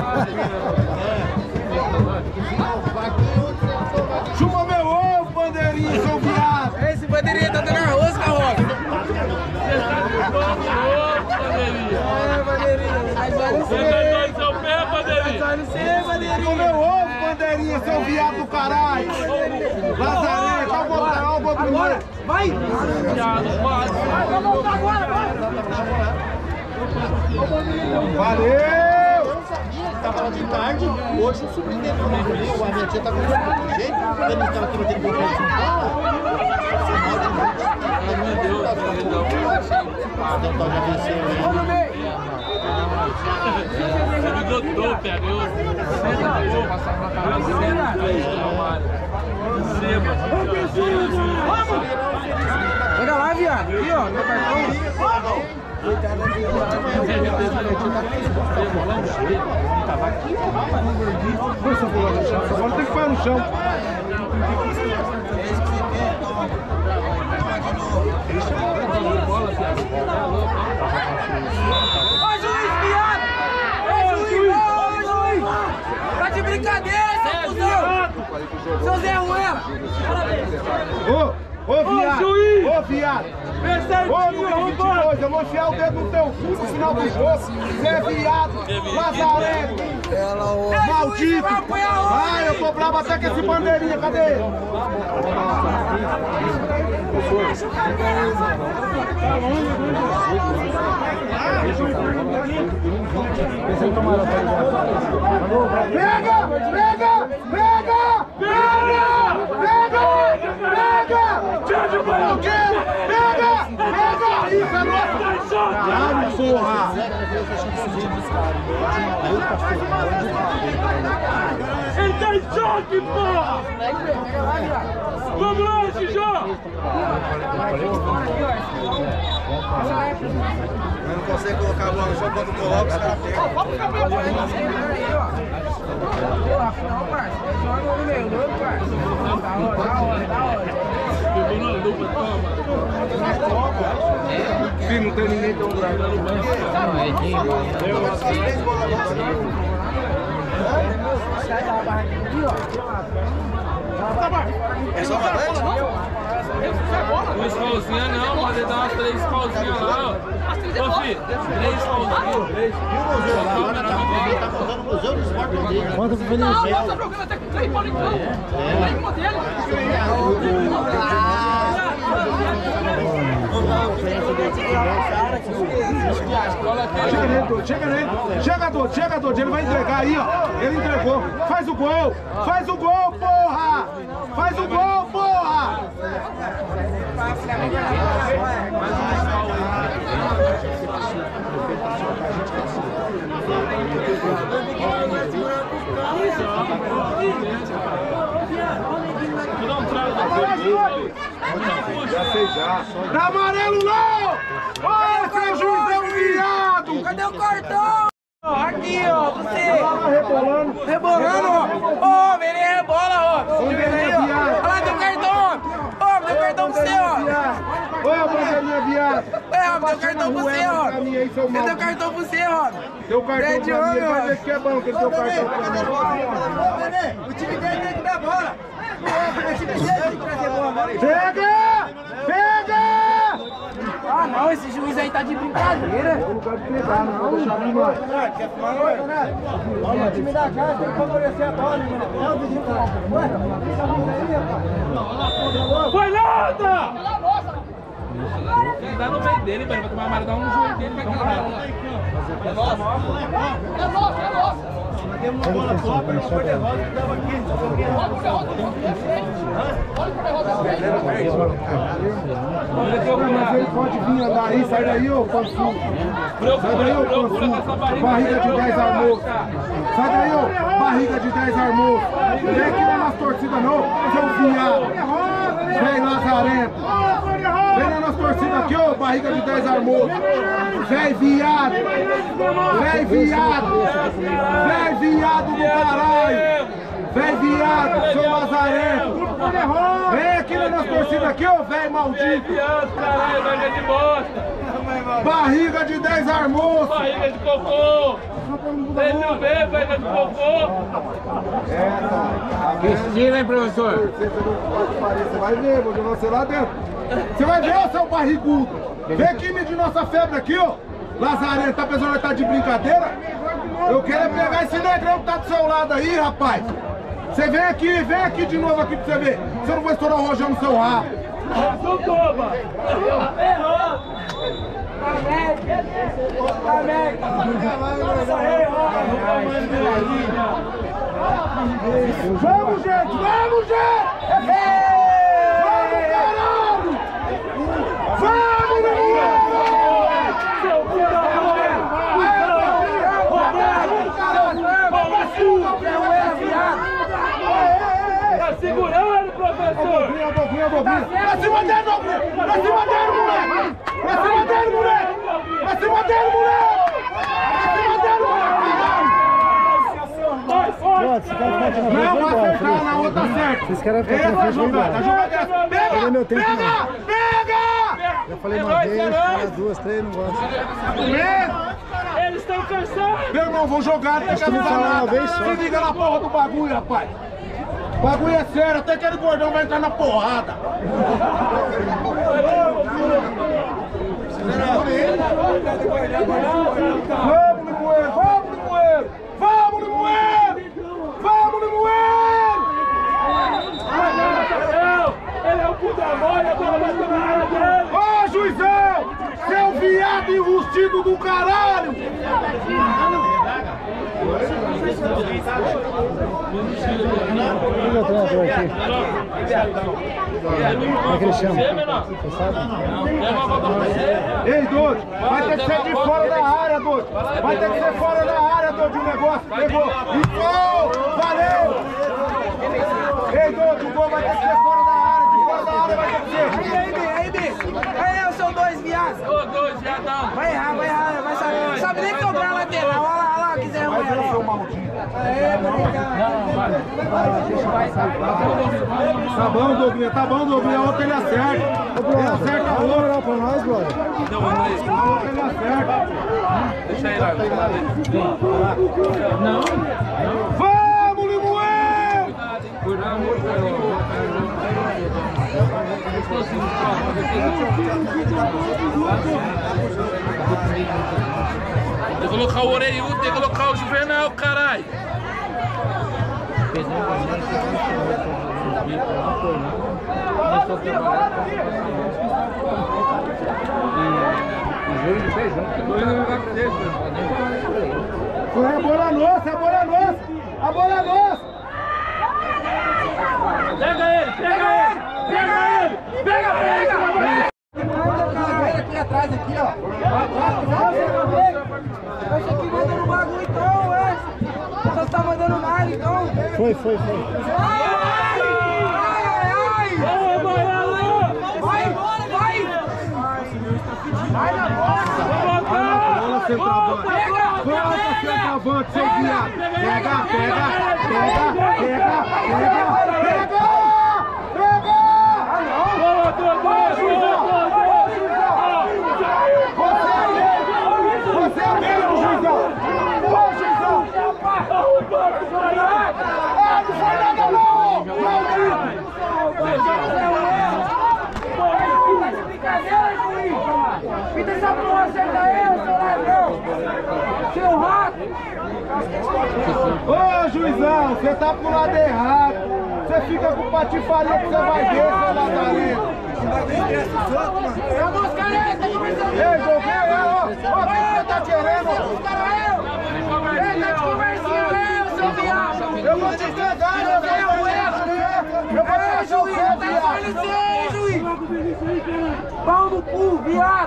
[SPEAKER 2] Chupa meu ovo, bandeirinha, seu viado.
[SPEAKER 7] Esse bandeirinha tá dando arroz, Carroça.
[SPEAKER 5] Você tá chupando o ovo, bandeirinha.
[SPEAKER 7] Bandeirinha. Vai
[SPEAKER 5] Você tá dando seu pé, bandeirinha.
[SPEAKER 2] Chupa meu ovo, bandeirinha, seu viado do caralho. Lazarento, olha o gol primeiro.
[SPEAKER 7] Vai!
[SPEAKER 6] Vai voltar agora, vai!
[SPEAKER 2] Valeu!
[SPEAKER 3] Tava de tarde, hoje o sobrinho dele não veio, a minha tia tá com de jeito, ele não estava aqui no tempo de São Paulo.
[SPEAKER 5] Meu Deus,
[SPEAKER 3] Então já venceu ele.
[SPEAKER 5] você me botou, pegou.
[SPEAKER 7] Pega lá, viado. Aqui, ó, meu cartão.
[SPEAKER 2] Força, bola no chão. Agora tem que pôr no chão.
[SPEAKER 7] Ô, juiz, viado! Ô, juiz! Tá de brincadeira, seu cuzão! Seu Zé Ruela!
[SPEAKER 2] Ô, viado!
[SPEAKER 5] juiz!
[SPEAKER 2] Ô, viado! Ô, número 22, eu vou enfiar o dedo no teu cu no final do jogo. Você é viado, lazarento, maldito. Ai, eu tô bravo até com esse bandeirinha, cadê ele? Pega! Isso é nosso! Diabo, porra!
[SPEAKER 5] Ele tá em choque, porra! Vamos lá, Xijó!
[SPEAKER 2] Mas não consegue colocar a bola no chão, quando coloca, os caras pegam.
[SPEAKER 7] Vamos ficar pra bola aí, ó. Porra, afinal, parça. Joga no meio, doido, parça. Da hora.
[SPEAKER 5] Pegou na lupa, toma.
[SPEAKER 2] Sim, não tem ninguém tão bravo.
[SPEAKER 7] É só valete?
[SPEAKER 5] Uma escolzinha não, mas ele dá umas 3 escolzinhas lá, ó. Ô, filho, 3 escolzinhas.
[SPEAKER 3] Tá contando o Museu do Esporte dele.
[SPEAKER 1] Conta pro Felipe.
[SPEAKER 6] Nossa, jogando até com 3 bolas em campo. Nenhuma dele.
[SPEAKER 2] Chega, Dodge, ele vai entregar aí, ó. Ele entregou. Faz o gol, porra! Faz o gol, porra! Já sei já. Tá amarelo não! Olha, seu juiz é um viado!
[SPEAKER 7] Cadê o cartão? Aqui, ó, você.
[SPEAKER 2] Rebolando.
[SPEAKER 7] Rebolando, ó. Ó, ele rebola, ó. Olha lá, deu cartão, ó. Deu cartão pra você, ó.
[SPEAKER 2] Olha a bandeirinha, viado.
[SPEAKER 7] Ó, deu cartão pra você, ó. Ele deu cartão pra você, ó.
[SPEAKER 2] Deu cartão pra mim, ele vai ver que é bom que ele deu cartão pra mim.
[SPEAKER 7] O time dele tem que dar bola. O time dele tem que trazer bola.
[SPEAKER 2] Pega!
[SPEAKER 7] Ah, não, esse juiz aí tá de brincadeira.
[SPEAKER 2] Eu não quero pegar, não vou deixar vir mais.
[SPEAKER 7] Quer fumar, não? Olha, o time da casa tem que favorecer a bola, né? É o vizinho lá.
[SPEAKER 5] Foi nada! Ele dá no meio dele, vai tomar a dar um no joelho dele, vai calar.
[SPEAKER 6] É nosso.
[SPEAKER 3] Tem uma bola top, uma cor de rosa que tava aqui.
[SPEAKER 1] Mas ele pode vir andar aí, sai daí, ô Pansu. Sai daí, ô Pansu. Barriga de 10 armou. Sai daí, ô barriga de 10 armou. Não vem aqui na nossa torcida não, seu viado. Vem Lazarento. Vem na nossa torcida aqui, ô barriga de 10 armou. Vem viado. Vem viado. Vem viado do caralho. Vem viado, seu Lazarento. Vem aqui na nossa torcida aqui, ô velho maldito. Barriga de 10 armou.
[SPEAKER 5] Barriga de cocô. Deixa eu ver, barriga de cocô.
[SPEAKER 1] Que estilo, hein, professor? Você vai ver, vou jogar você lá dentro. Você vai ver, ô seu barrigudo. Vem aqui medir nossa febre aqui, ó. Lazarento, tá pensando que tá de brincadeira? Eu quero é pegar esse negrão que tá do seu lado aí, rapaz. Você vem aqui de novo aqui pra você ver. Você não vai estourar o rojão no seu rabo.
[SPEAKER 5] Não toma. Errou.
[SPEAKER 1] Vamos, gente! Vamos, gente! Vamos, caralho! Vamos, menino!
[SPEAKER 5] Tá segurando, professor!
[SPEAKER 1] Pra cima dele, moleque! Pra cima dele, moleque! Pra cima dele, moleque! Pra cima dele, moleque! Não, vai acertar, na outra acerta!
[SPEAKER 8] Vocês querem ficar
[SPEAKER 1] essa
[SPEAKER 8] com
[SPEAKER 1] jogada, a jogada é essa! Pega!
[SPEAKER 8] meu tempo,
[SPEAKER 1] Pega! Pega!
[SPEAKER 8] Já falei uma vez, falei duas, três, não gosto.
[SPEAKER 5] Eles estão cansados!
[SPEAKER 1] Meu irmão, vou jogar, não tem que avisar nada. Se liga na porra do bagulho, rapaz. O bagulho é sério, até aquele gordão vai entrar na porrada. Vamos, Limoeiro, vamos, Limoeiro! Vamos, Limoeiro! Vamos, Limoeiro!
[SPEAKER 5] Ele é o cu da mãe, a bola vai tomar na cara dele!
[SPEAKER 1] Ô, juizão! Seu viado enrustido do caralho!
[SPEAKER 8] Olha o treinador aqui. Como é que ele chama? Você sabe?
[SPEAKER 1] Ei, Doide, vai ter que ser de fora da área, Doide. Vai ter que ser fora da área, Doide, o negócio. Pegou. E gol! Valeu! Ei, Doide, o gol vai ter que ser fora da área. De fora da área vai ter que ser.
[SPEAKER 2] Aí, são dois viados.
[SPEAKER 5] Ô, dois viadão!
[SPEAKER 2] Vai errar, vai saber. Sabe nem cobrar a lateral. Olha lá, quiser ruim.
[SPEAKER 1] Vai, seu maldito. Tá bom, Douglas, a outra ele acerta. Ele acerta a outra.
[SPEAKER 8] Pra nós, brother.
[SPEAKER 1] A outra ele acerta.
[SPEAKER 5] Deixa aí lá. Não.
[SPEAKER 1] Vamos, Limoeiro!
[SPEAKER 5] Tem que colocar o orelhudo, tem que colocar o Juvenal, caralho.
[SPEAKER 1] É a bola nossa, a bola nossa! A bola nossa!
[SPEAKER 5] Pega ele! Pega!
[SPEAKER 2] Aqui atrás, aqui, ó. Esse aqui manda no bagulho, então, Você tá mandando nada, então.
[SPEAKER 8] Foi.
[SPEAKER 2] Ai! Vai na bola!
[SPEAKER 1] Bola centroavante! Volta centroavante, seu viado! Pega! Você é mesmo, juizão! Ô, juizão! Não foi nada não!
[SPEAKER 2] Fita essa porra, senta aí, seu ladrão! Seu rato!
[SPEAKER 1] Ô, juizão, você tá pro lado errado! Você fica com patifaria que você vai ver, seu Lazarento! Ei, governo, ó, o que você tá querendo?
[SPEAKER 2] Ele tá de conversinha, Eu vou te entregar, eu vou juiz! Pau no cu, viado!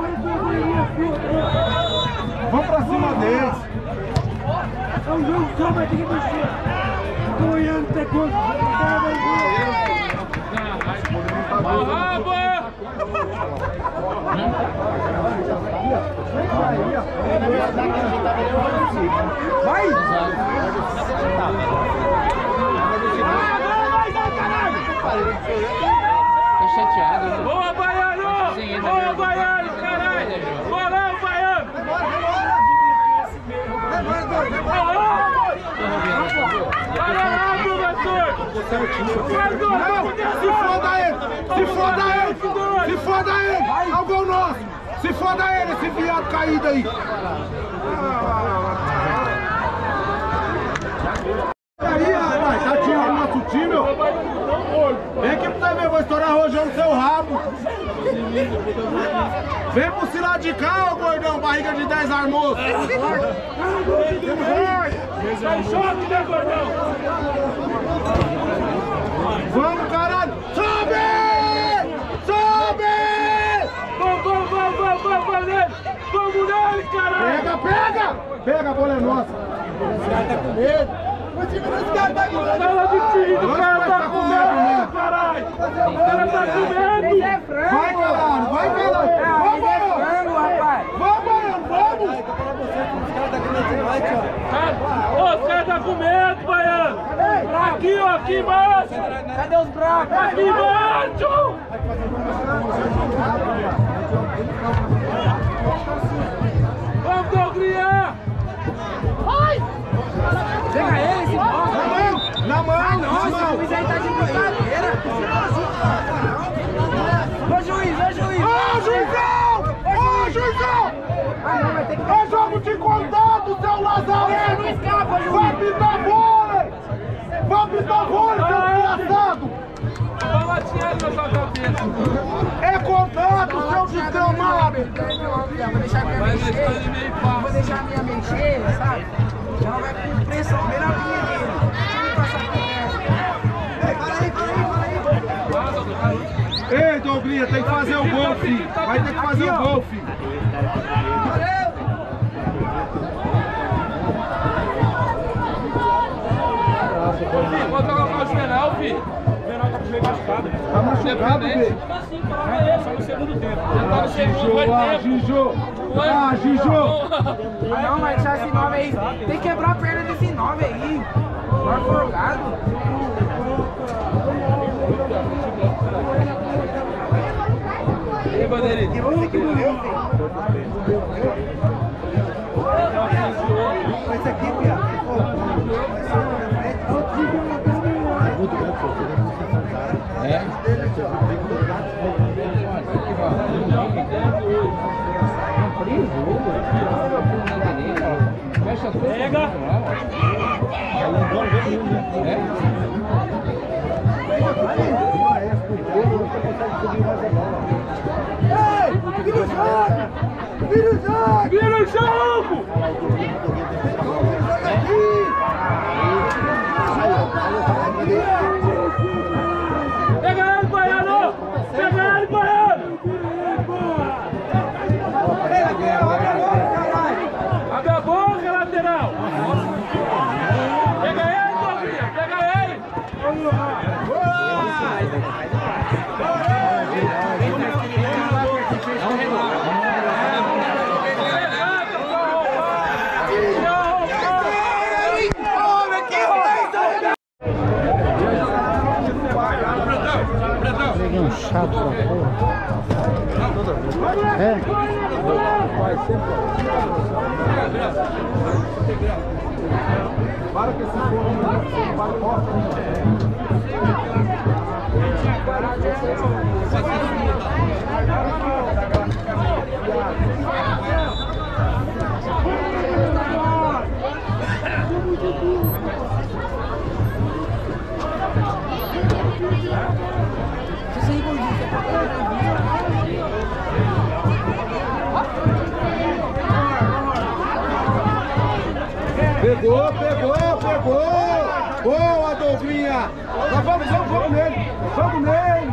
[SPEAKER 1] Vamos pra cima deles!
[SPEAKER 8] É um jogo só, vai ter que mexer. Tô olhando até quando.
[SPEAKER 2] Vai!
[SPEAKER 7] Tô chateado, né?
[SPEAKER 5] Boa, Baiano! Boa, Baiano, caralho! Boa lá, Baiano! Vai lá, professor!
[SPEAKER 1] Se foda ele! Se foda ele! Se foda ele! É o gol nosso! Se foda ele, esse viado caído aí! Aí, rapaz, tá tirando o nosso time, ó! Vem aqui pra você ver, vou estourar rojão no seu rabo! Vem pro esse lado de cá, ô gordão, barriga de 10 armoços!
[SPEAKER 5] Sai choque, né, gordão?
[SPEAKER 1] Vamos, caralho! Sobe! Sobe!
[SPEAKER 5] Vamos nele! Vamos nele, caralho!
[SPEAKER 1] Pega, pega! Pega, a bola é nossa! Esse cara tá com medo! O time desse cara tá com medo!
[SPEAKER 5] Fala de time, o cara tá com medo, caralho! O cara tá com medo!
[SPEAKER 1] Vai, caralho! Vai, caralho! Vamos, Baiano! Vamos, Baiano! Vamos!
[SPEAKER 5] Ô, os caras tá com medo, Baiano! Aqui, ó, aqui embaixo!
[SPEAKER 2] Cadê os bracos?
[SPEAKER 5] Aqui embaixo! Vamos, Delgrinha!
[SPEAKER 2] Pega ele, esse bosta!
[SPEAKER 1] Na mão!
[SPEAKER 2] Ai, não, esse juiz aí tá de brincadeira! Ô, juiz! Ô, juizão! Ô, juizão! Ah, não, vai ter que...
[SPEAKER 1] É jogo de contato, seu Lazareno!
[SPEAKER 2] Não escapa, juiz!
[SPEAKER 1] Vai pitar vôlei! Vai pitar vôlei, seu desgraçado!
[SPEAKER 5] Dá uma tiada na sua cabeça!
[SPEAKER 1] É contato, seu desgramado!
[SPEAKER 2] Vou deixar a minha
[SPEAKER 5] Vai deixar
[SPEAKER 2] mexer,
[SPEAKER 5] ele meio fácil!
[SPEAKER 2] vou deixar a minha mexer, sabe? Ela vai com pressão bem na linha dele. Deixa eu passar por perto.
[SPEAKER 1] Ei, Douglinha, tem que fazer o gol, filho! Vai ter que fazer o gol, filho!
[SPEAKER 5] Filho, pode jogar o penal, filho!
[SPEAKER 1] Tá machucado, filho!
[SPEAKER 5] Só no segundo tempo. Já tá no segundo, vai tempo!
[SPEAKER 1] Gijo!
[SPEAKER 2] Não, mas deixar esse 9 aí. Tem que quebrar a perna desse 9 aí. Vai folgado.
[SPEAKER 5] E aí, bandeirinha?
[SPEAKER 1] Esse aqui, piada.
[SPEAKER 5] Pega! Vira o jogo! Pega ele, Baiano! Pega ele, Baiano! Abre a boca, lateral! Pega ele, Douglinha! Pega ele!
[SPEAKER 7] Peguei um chato da porra. É?
[SPEAKER 1] Para que esse fogo vai Pegou! ganhar. Nós vamos nele. Vamos nele.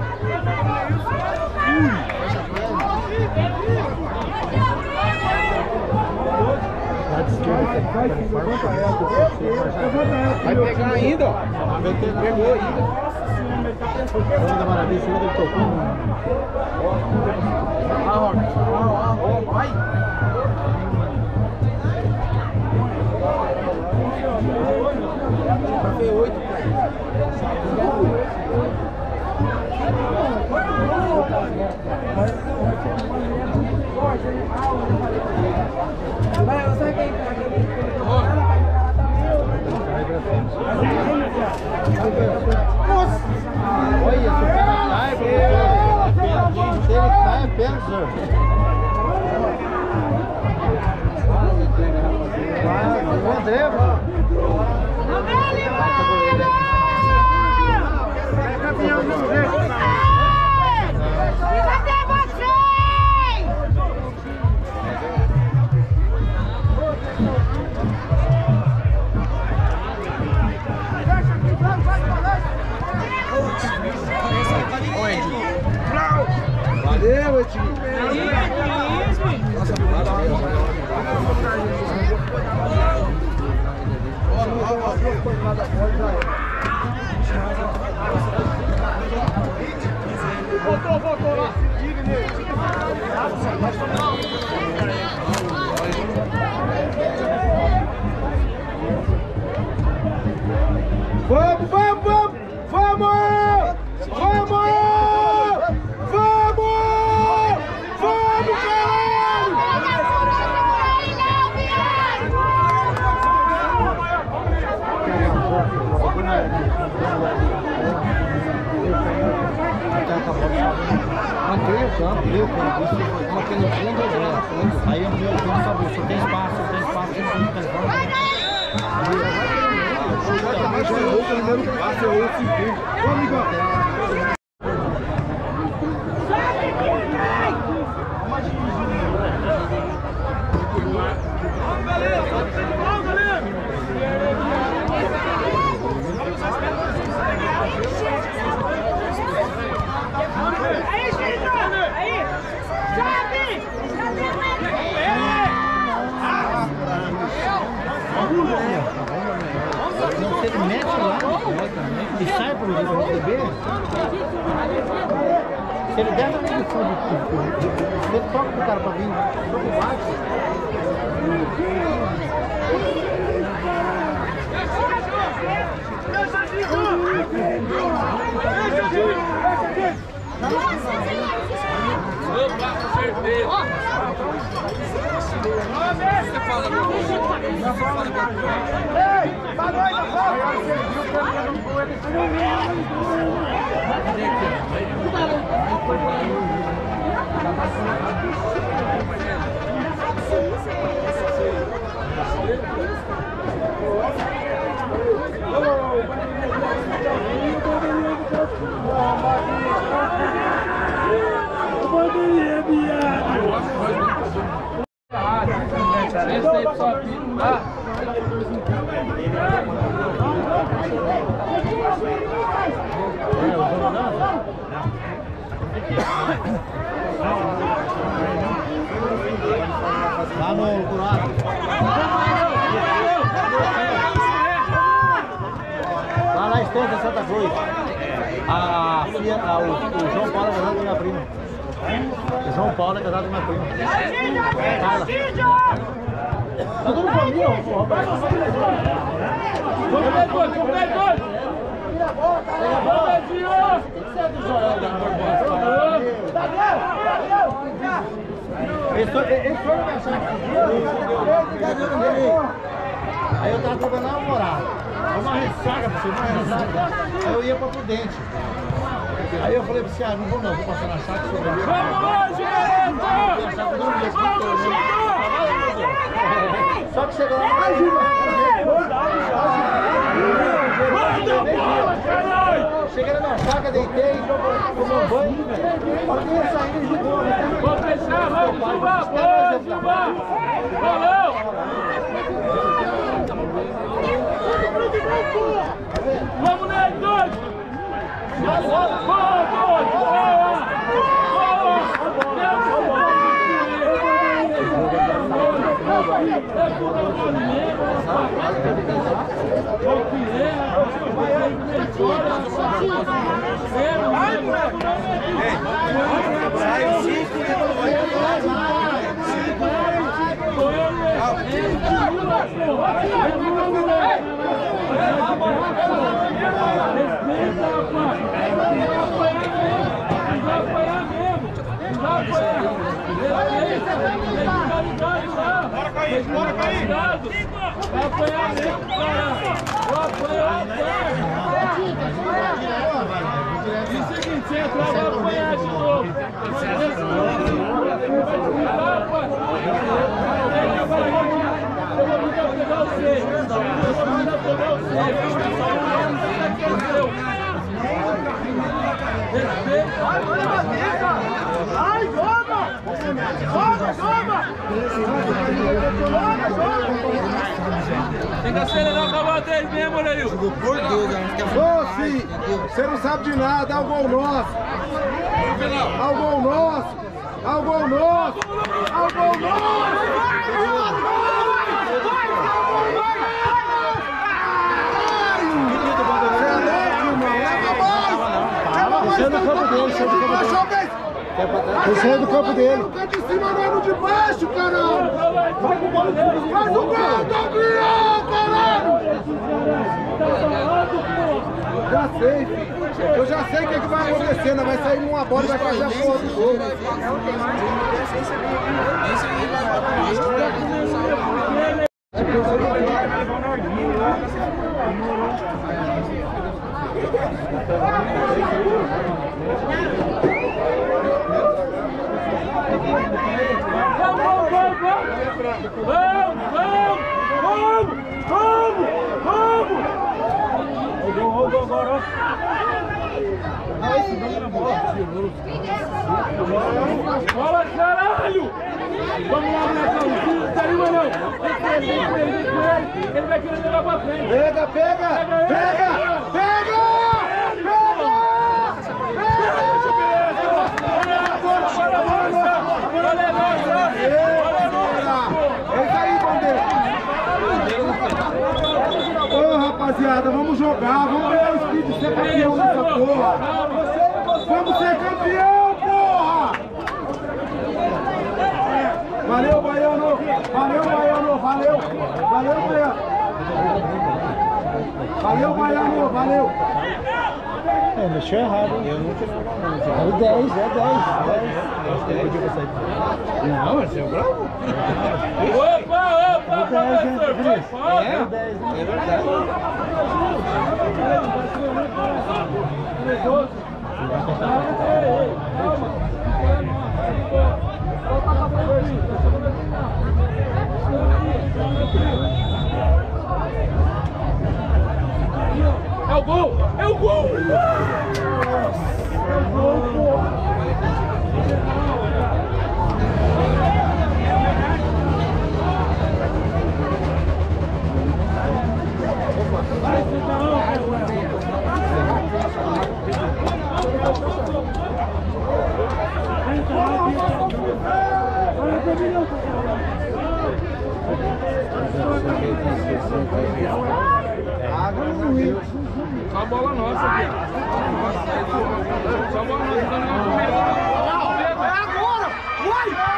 [SPEAKER 2] Vai pegar ainda, ó. Pegou ainda.
[SPEAKER 3] Da maravilha, ele tocou.
[SPEAKER 2] Vai. Café 8, vai, eu sei quem nossa!
[SPEAKER 3] Olha, se o cara cai, se ele cai, é pensa. O André, mano.
[SPEAKER 6] É campeão do jeito, cadê vocês?
[SPEAKER 2] Valeu, Edinho. Voltou lá.
[SPEAKER 1] Vamos!
[SPEAKER 3] Ampliei o campo, coloquei no fundo, aí ampliou o campo, sabe, só tem espaço, não tem se ele mete lá e sai por receber, se ele der no meio do fundo, se ele toca pro cara pra vir por baixo. Lá no buraco. Lá na estância de Santa Cruz. O João Paulo é casado com minha prima. O João Paulo é casado com minha prima. Carla. Tá tudo família, rapaz. Aí eu tava trabalhando na moral. Uma ressaca, aí eu ia pra Prudente. Aí eu falei pra você, não vou não, vou passar na chácara.
[SPEAKER 4] Vamos, gente!
[SPEAKER 3] Só que chegou lá, cheguei na minha chácara, deitei, tomou banho, para quem ia sair, ele jogou.
[SPEAKER 4] Vou fechar, vamos, Silva! Valeu! Vamos, Neto!
[SPEAKER 5] Bora, Caí! Vai apanhar mesmo, cara! Vou apanhar o E o seguinte, você entrar, vai apanhar de novo!
[SPEAKER 2] Ai, joga! Joga!
[SPEAKER 5] Tem que acelerar o cavalo deles mesmo, olha aí.
[SPEAKER 1] Por Deus, ô, sim, você não sabe de nada, é o gol nosso. É o gol nosso. É o gol nosso. É o gol nosso. Você é do campo dele, você é do campo dele. Você é do campo dele. O canto de cima não é no de baixo, caralho. Faz o gol, Gabriel, caralho. Já sei, filho. Eu já sei o que vai acontecer, né? Vai sair numa bola e vai fazer a porra do gol.
[SPEAKER 5] Bola, caralho! Vamos lá, molecão! Não tá aí, não! Ele vai querer levar pra frente!
[SPEAKER 1] Pega! Eita aí, bandeira! Ô, rapaziada, vamos jogar! Vamos ganhar o speed de ser campeão dessa porra! Vamos ser campeão, porra! Valeu, Baiano! Valeu, Baiano! Valeu! Valeu, Baiano! Valeu, Baiano! Valeu! É, mexeu errado. Eu não tinha nada. É 10, é 10. Não, mas é bravo.
[SPEAKER 5] Opa, professor! Foi falta!
[SPEAKER 1] É 10, né? É verdade.
[SPEAKER 5] É o gol! É o gol! É o gol, pô! Só a bola nossa aqui. Só a bola nossa.
[SPEAKER 2] É agora! Vai!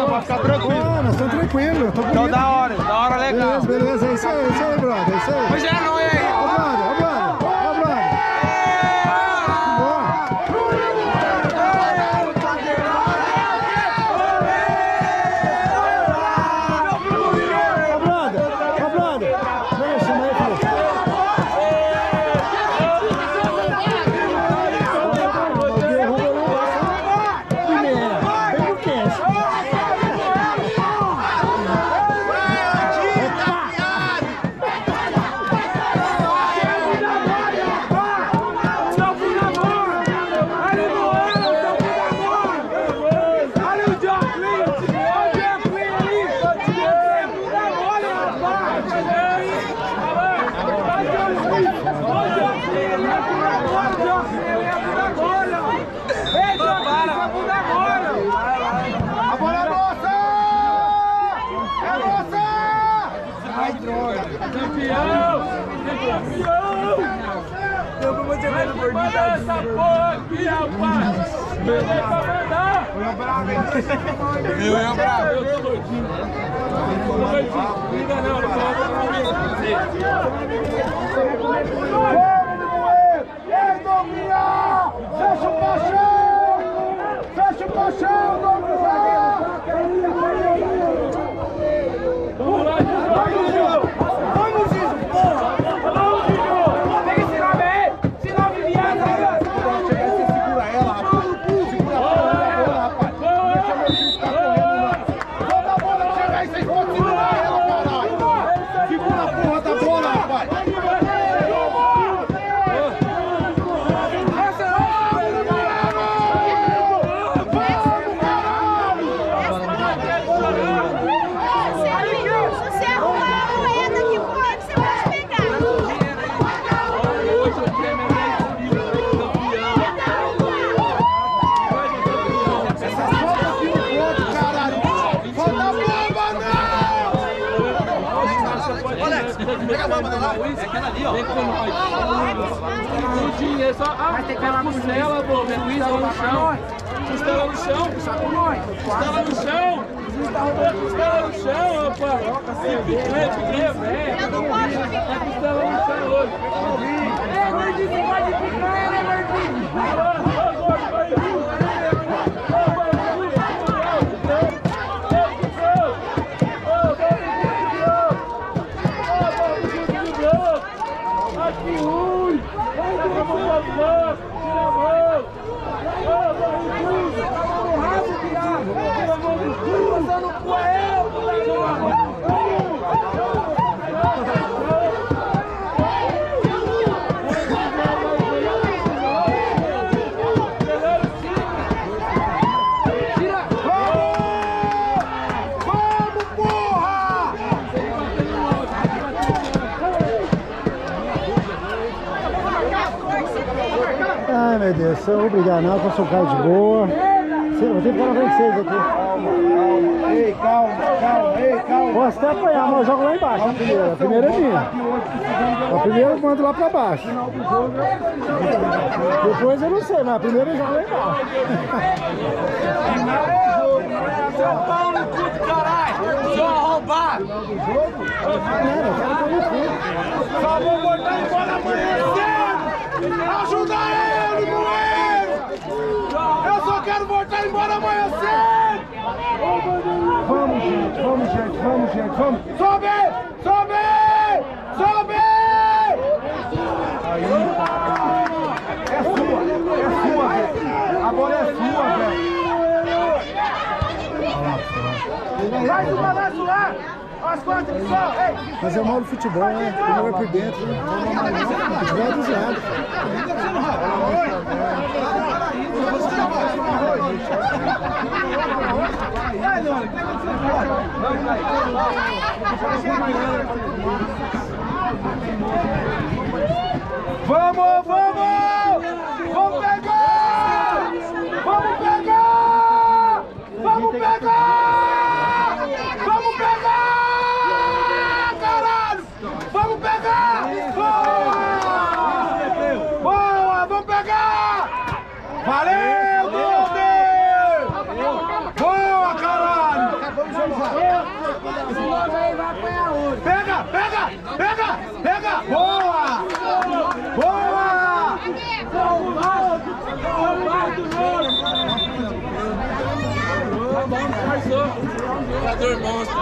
[SPEAKER 2] pode ficar tranquilo.
[SPEAKER 1] Ah, nós estamos tranquilos, tô bonito.
[SPEAKER 2] Então da hora legal.
[SPEAKER 1] Beleza, é isso aí, brother, é isso aí.
[SPEAKER 2] Pois é, não, e aí?
[SPEAKER 1] Ó, brother.
[SPEAKER 5] Essa porra aqui, rapaz! Beleza pra mandar!
[SPEAKER 2] Eu ia bravo!
[SPEAKER 5] Eu tô doidinho! Não liga não, não pode
[SPEAKER 1] Ei, Dominha! Fecha o paixão! Fecha o paixão, Dominha!
[SPEAKER 5] Vamos lá, Gil!
[SPEAKER 2] Vamos, Gil! Vamos, Gil! Pega esse nome aí! Esse nome viado aí, ó!
[SPEAKER 1] Segura ela, rapaz! Segura a bola, rapaz! Deixa meu time ficar correndo, não! Toda a bola chegar aí, vocês podem segurar ela, caralho! Segura a porra da bola, rapaz!
[SPEAKER 3] Pega a bomba lá, é aquela ali, ó.
[SPEAKER 5] É só a costela, pô. Costela no chão. Costela no chão. Costela no chão. Costela no chão, rapaz. Picanha, velho. Costela no chão hoje.
[SPEAKER 2] É, gordinho, você pode picanha, né, gordinho?
[SPEAKER 1] Ai, meu Deus, eu vou brigar não, eu sou um cara de boa. Vou ter que falar pra vocês aqui. Calma. Posso até apanhar, mas eu jogo lá embaixo a primeira. A primeira é minha. A primeira eu mando lá pra baixo. Depois eu não sei, mas a primeira eu jogo lá embaixo.
[SPEAKER 2] São Paulo, puto, caralho! Seu arrombado!
[SPEAKER 1] Só vou botar embora amanhã cedo! Ajuda ele, moleque! Eu só quero voltar embora amanhã cedo! Vamos, gente! Sobe! Aí! É sua, velho! A bola é sua, velho! Vai lá! As quatro que só! Mas é mal do futebol, né? Como vai por dentro, né? Futebol é dos lados. Vamos pegar! Caralho! Vamos pegar! Boa! Vamos pegar! Valeu, Dudu! Boa, caralho! Pega, pega, pega, pega! Boa! Boa!
[SPEAKER 5] Jogador monstro,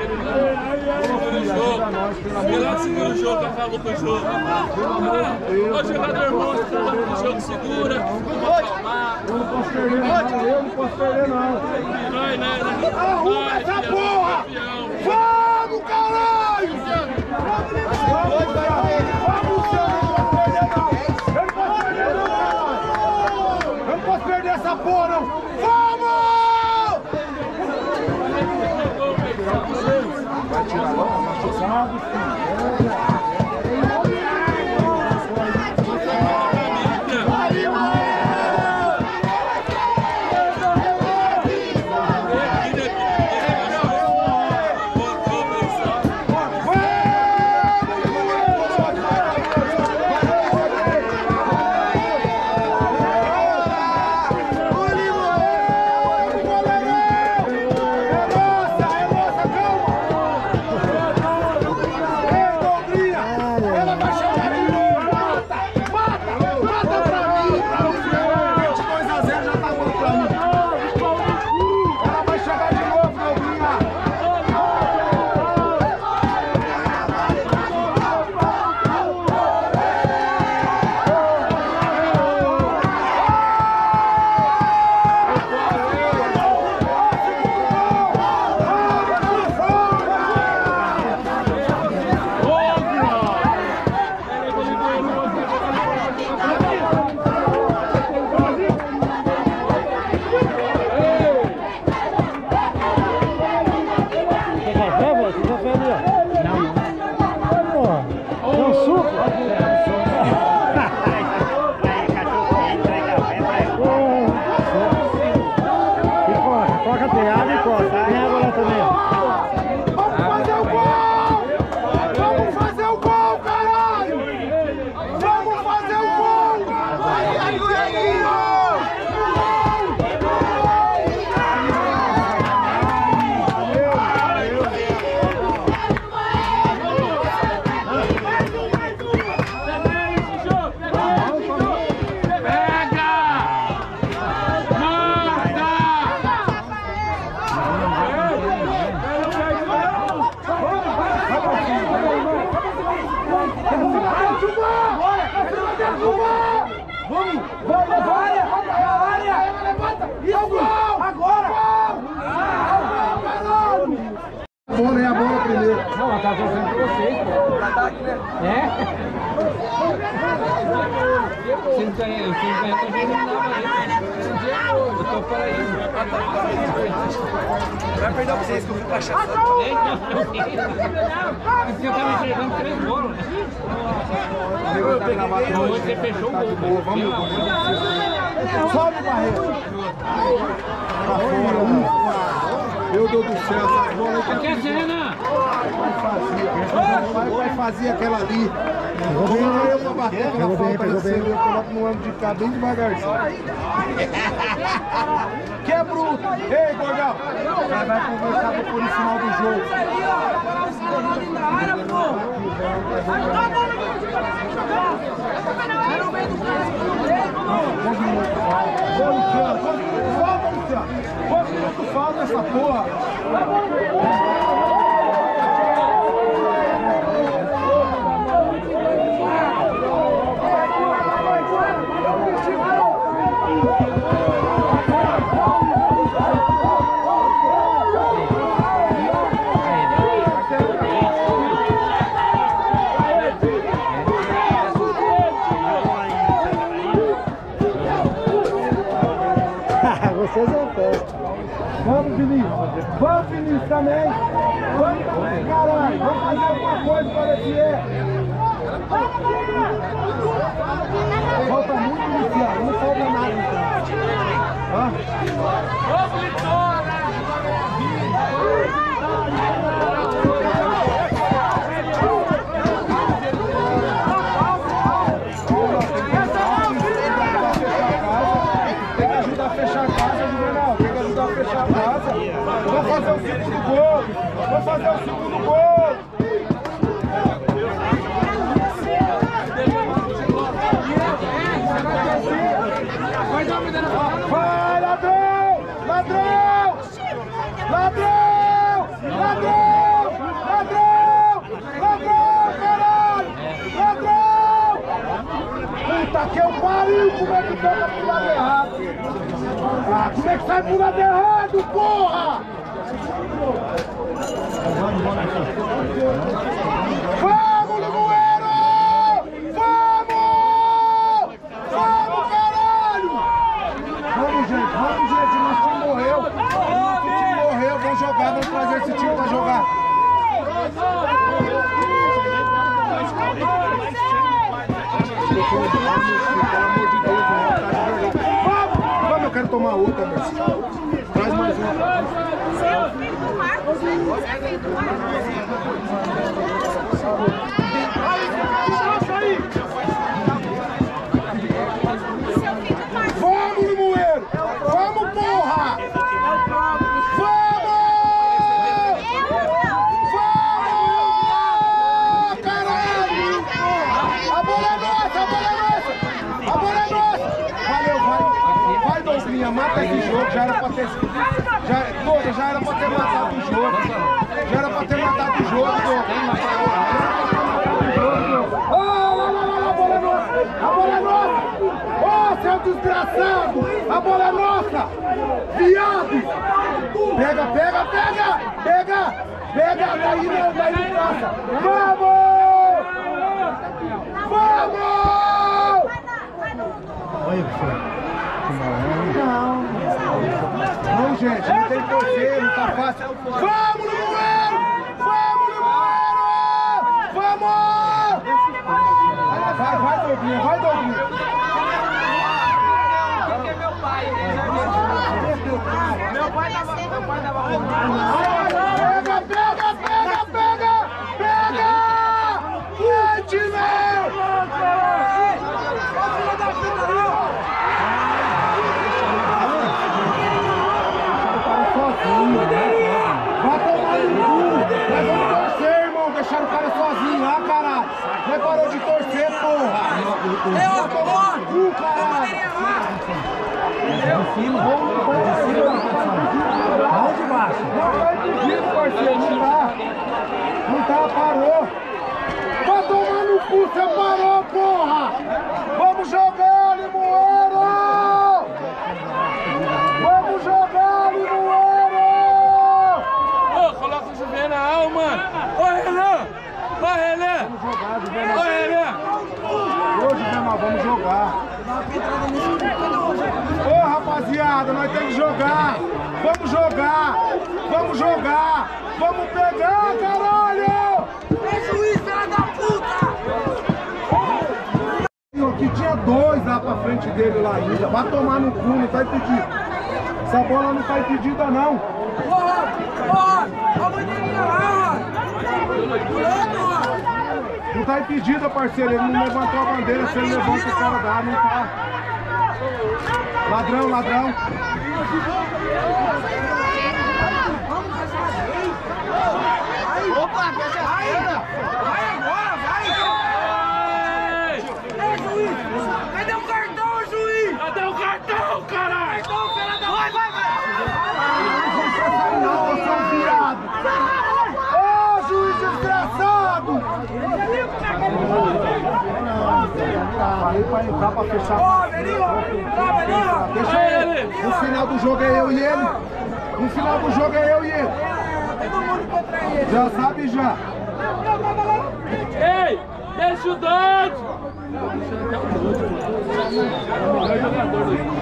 [SPEAKER 5] Pelado segura o jogo, acabou com o jogo. O jogador monstro, o jogo segura.
[SPEAKER 1] Eu não posso perder não.
[SPEAKER 5] Vai, né?
[SPEAKER 1] Arruma essa porra! Vamos, caralho! Vamos, eu não posso perder essa porra, não! Vamos! Vai tirar logo, machucado, a bola primeiro.
[SPEAKER 7] Não, ela tá jogando pra vocês, pô. Ataque, né? É? Se não ganhar, eu tô fora aí. Vai perder pra vocês que eu fui pra chave. Você tá me entregando 3 bolas, né? Você fechou o gol.
[SPEAKER 1] Vamos. Sobe, Barreto. Meu Deus do céu, essa bola aí.
[SPEAKER 7] Aqui é cena!
[SPEAKER 1] Vai fazer aquela ali. Eu vou bater aquela falta de cena. Eu coloco no ângulo de cá bem devagarzinho. Que é bruto! Ei, Gordão! Vai conversar com o final do jogo. Falta essa porra!
[SPEAKER 3] Vocês é festa.
[SPEAKER 1] Vamos, Vinícius! Vamos, Vinícius, também! Vamos também, caralho! Vamos fazer alguma coisa para esse erro! Falta muito, Luciano! Não falta nada, então!
[SPEAKER 5] Vamos, Vitória!
[SPEAKER 1] Tem que ajudar a fechar a casa, Juvenal! Tem que ajudar a fechar a casa! Vamos fazer o que? segundo gol. Vou fazer o segundo gol. Vai, ladrão! Ladrão! Ladrão! Ladrão! Ladrão! Ladrão, caralho! Ladrão! Puta que eu pariu! Como é que pega pro lado errado? Ah, como é que sai pro lado errado, porra? Vamos, Limoeiro! Vamos! Vamos, caralho! Vamos, gente, nosso time morreu. Nosso time morreu, vamos jogar, vamos trazer esse time pra jogar. Vamos, eu quero tomar outra, meu. Traz mais uma.
[SPEAKER 6] Você é o filho do Marcos, né? Você é filho do Marcos.
[SPEAKER 1] Vamos, Limoeiro! Vamos, porra! Vamos! Vamos! Caralho! A bola é nossa! A bola é nossa! A bola é nossa! Valeu, vai, Douglinha, mata esse jogo, já era pra ter... Já era pra ter matado o jogo. Já era pra ter matado o jogo, A bola é nossa! Ô, seu desgraçado! A bola é nossa! Viado! Pega! Daí não passa! Vamos! Não, gente, não tem que torcer, não tá fácil. Vamos, Limoeiro! Vamos! Vai, Douglinha!
[SPEAKER 2] Porque meu pai dava
[SPEAKER 1] Pega! Gente, meu! Vai tomar no cu! Nós vamos torcer, irmão! Deixaram o cara sozinho lá, caralho! Não parou de torcer, porra! Vai tomar no cu, caralho! Aonde baixo? Não vai pedir, parceiro! Não tá, parou! Vai tomar no cu, você parou, porra! Vamos jogar, Limoeiro! Vamos jogar, Limoeiro!
[SPEAKER 5] Ô, coloca o Juvenal na alma, mano! Ô, Renan!
[SPEAKER 1] Ô, Juvenal, vamos jogar! Ô, rapaziada, nós temos que jogar! Vamos pegar, caralho!
[SPEAKER 2] É juiz, filha da puta!
[SPEAKER 1] Aqui tinha dois lá pra frente dele lá ainda. Vai tomar no cu, não tá impedido. Essa bola não tá impedida, não.
[SPEAKER 2] Porra! A bandeirinha lá,
[SPEAKER 1] Não tá impedida, parceiro. Ele não levantou a bandeira. Se ele levanta, o cara dá, não tá. Ladrão!
[SPEAKER 2] Opa, vai agora, vai! É, juiz! Cadê o cartão, juiz?
[SPEAKER 5] Cadê o cartão, caralho?
[SPEAKER 2] Cartão, filha da... Vai!
[SPEAKER 1] Não, você é um viado! Ô, juiz desgraçado! Falei pra entrar pra fechar.
[SPEAKER 2] Ô, Verinho!
[SPEAKER 1] Deixa ele! No final do jogo é eu e ele!
[SPEAKER 2] Todo mundo contra ele!
[SPEAKER 1] Já sabe, já!
[SPEAKER 5] Ei, deixa o Dante! É o melhor jogador do jogo.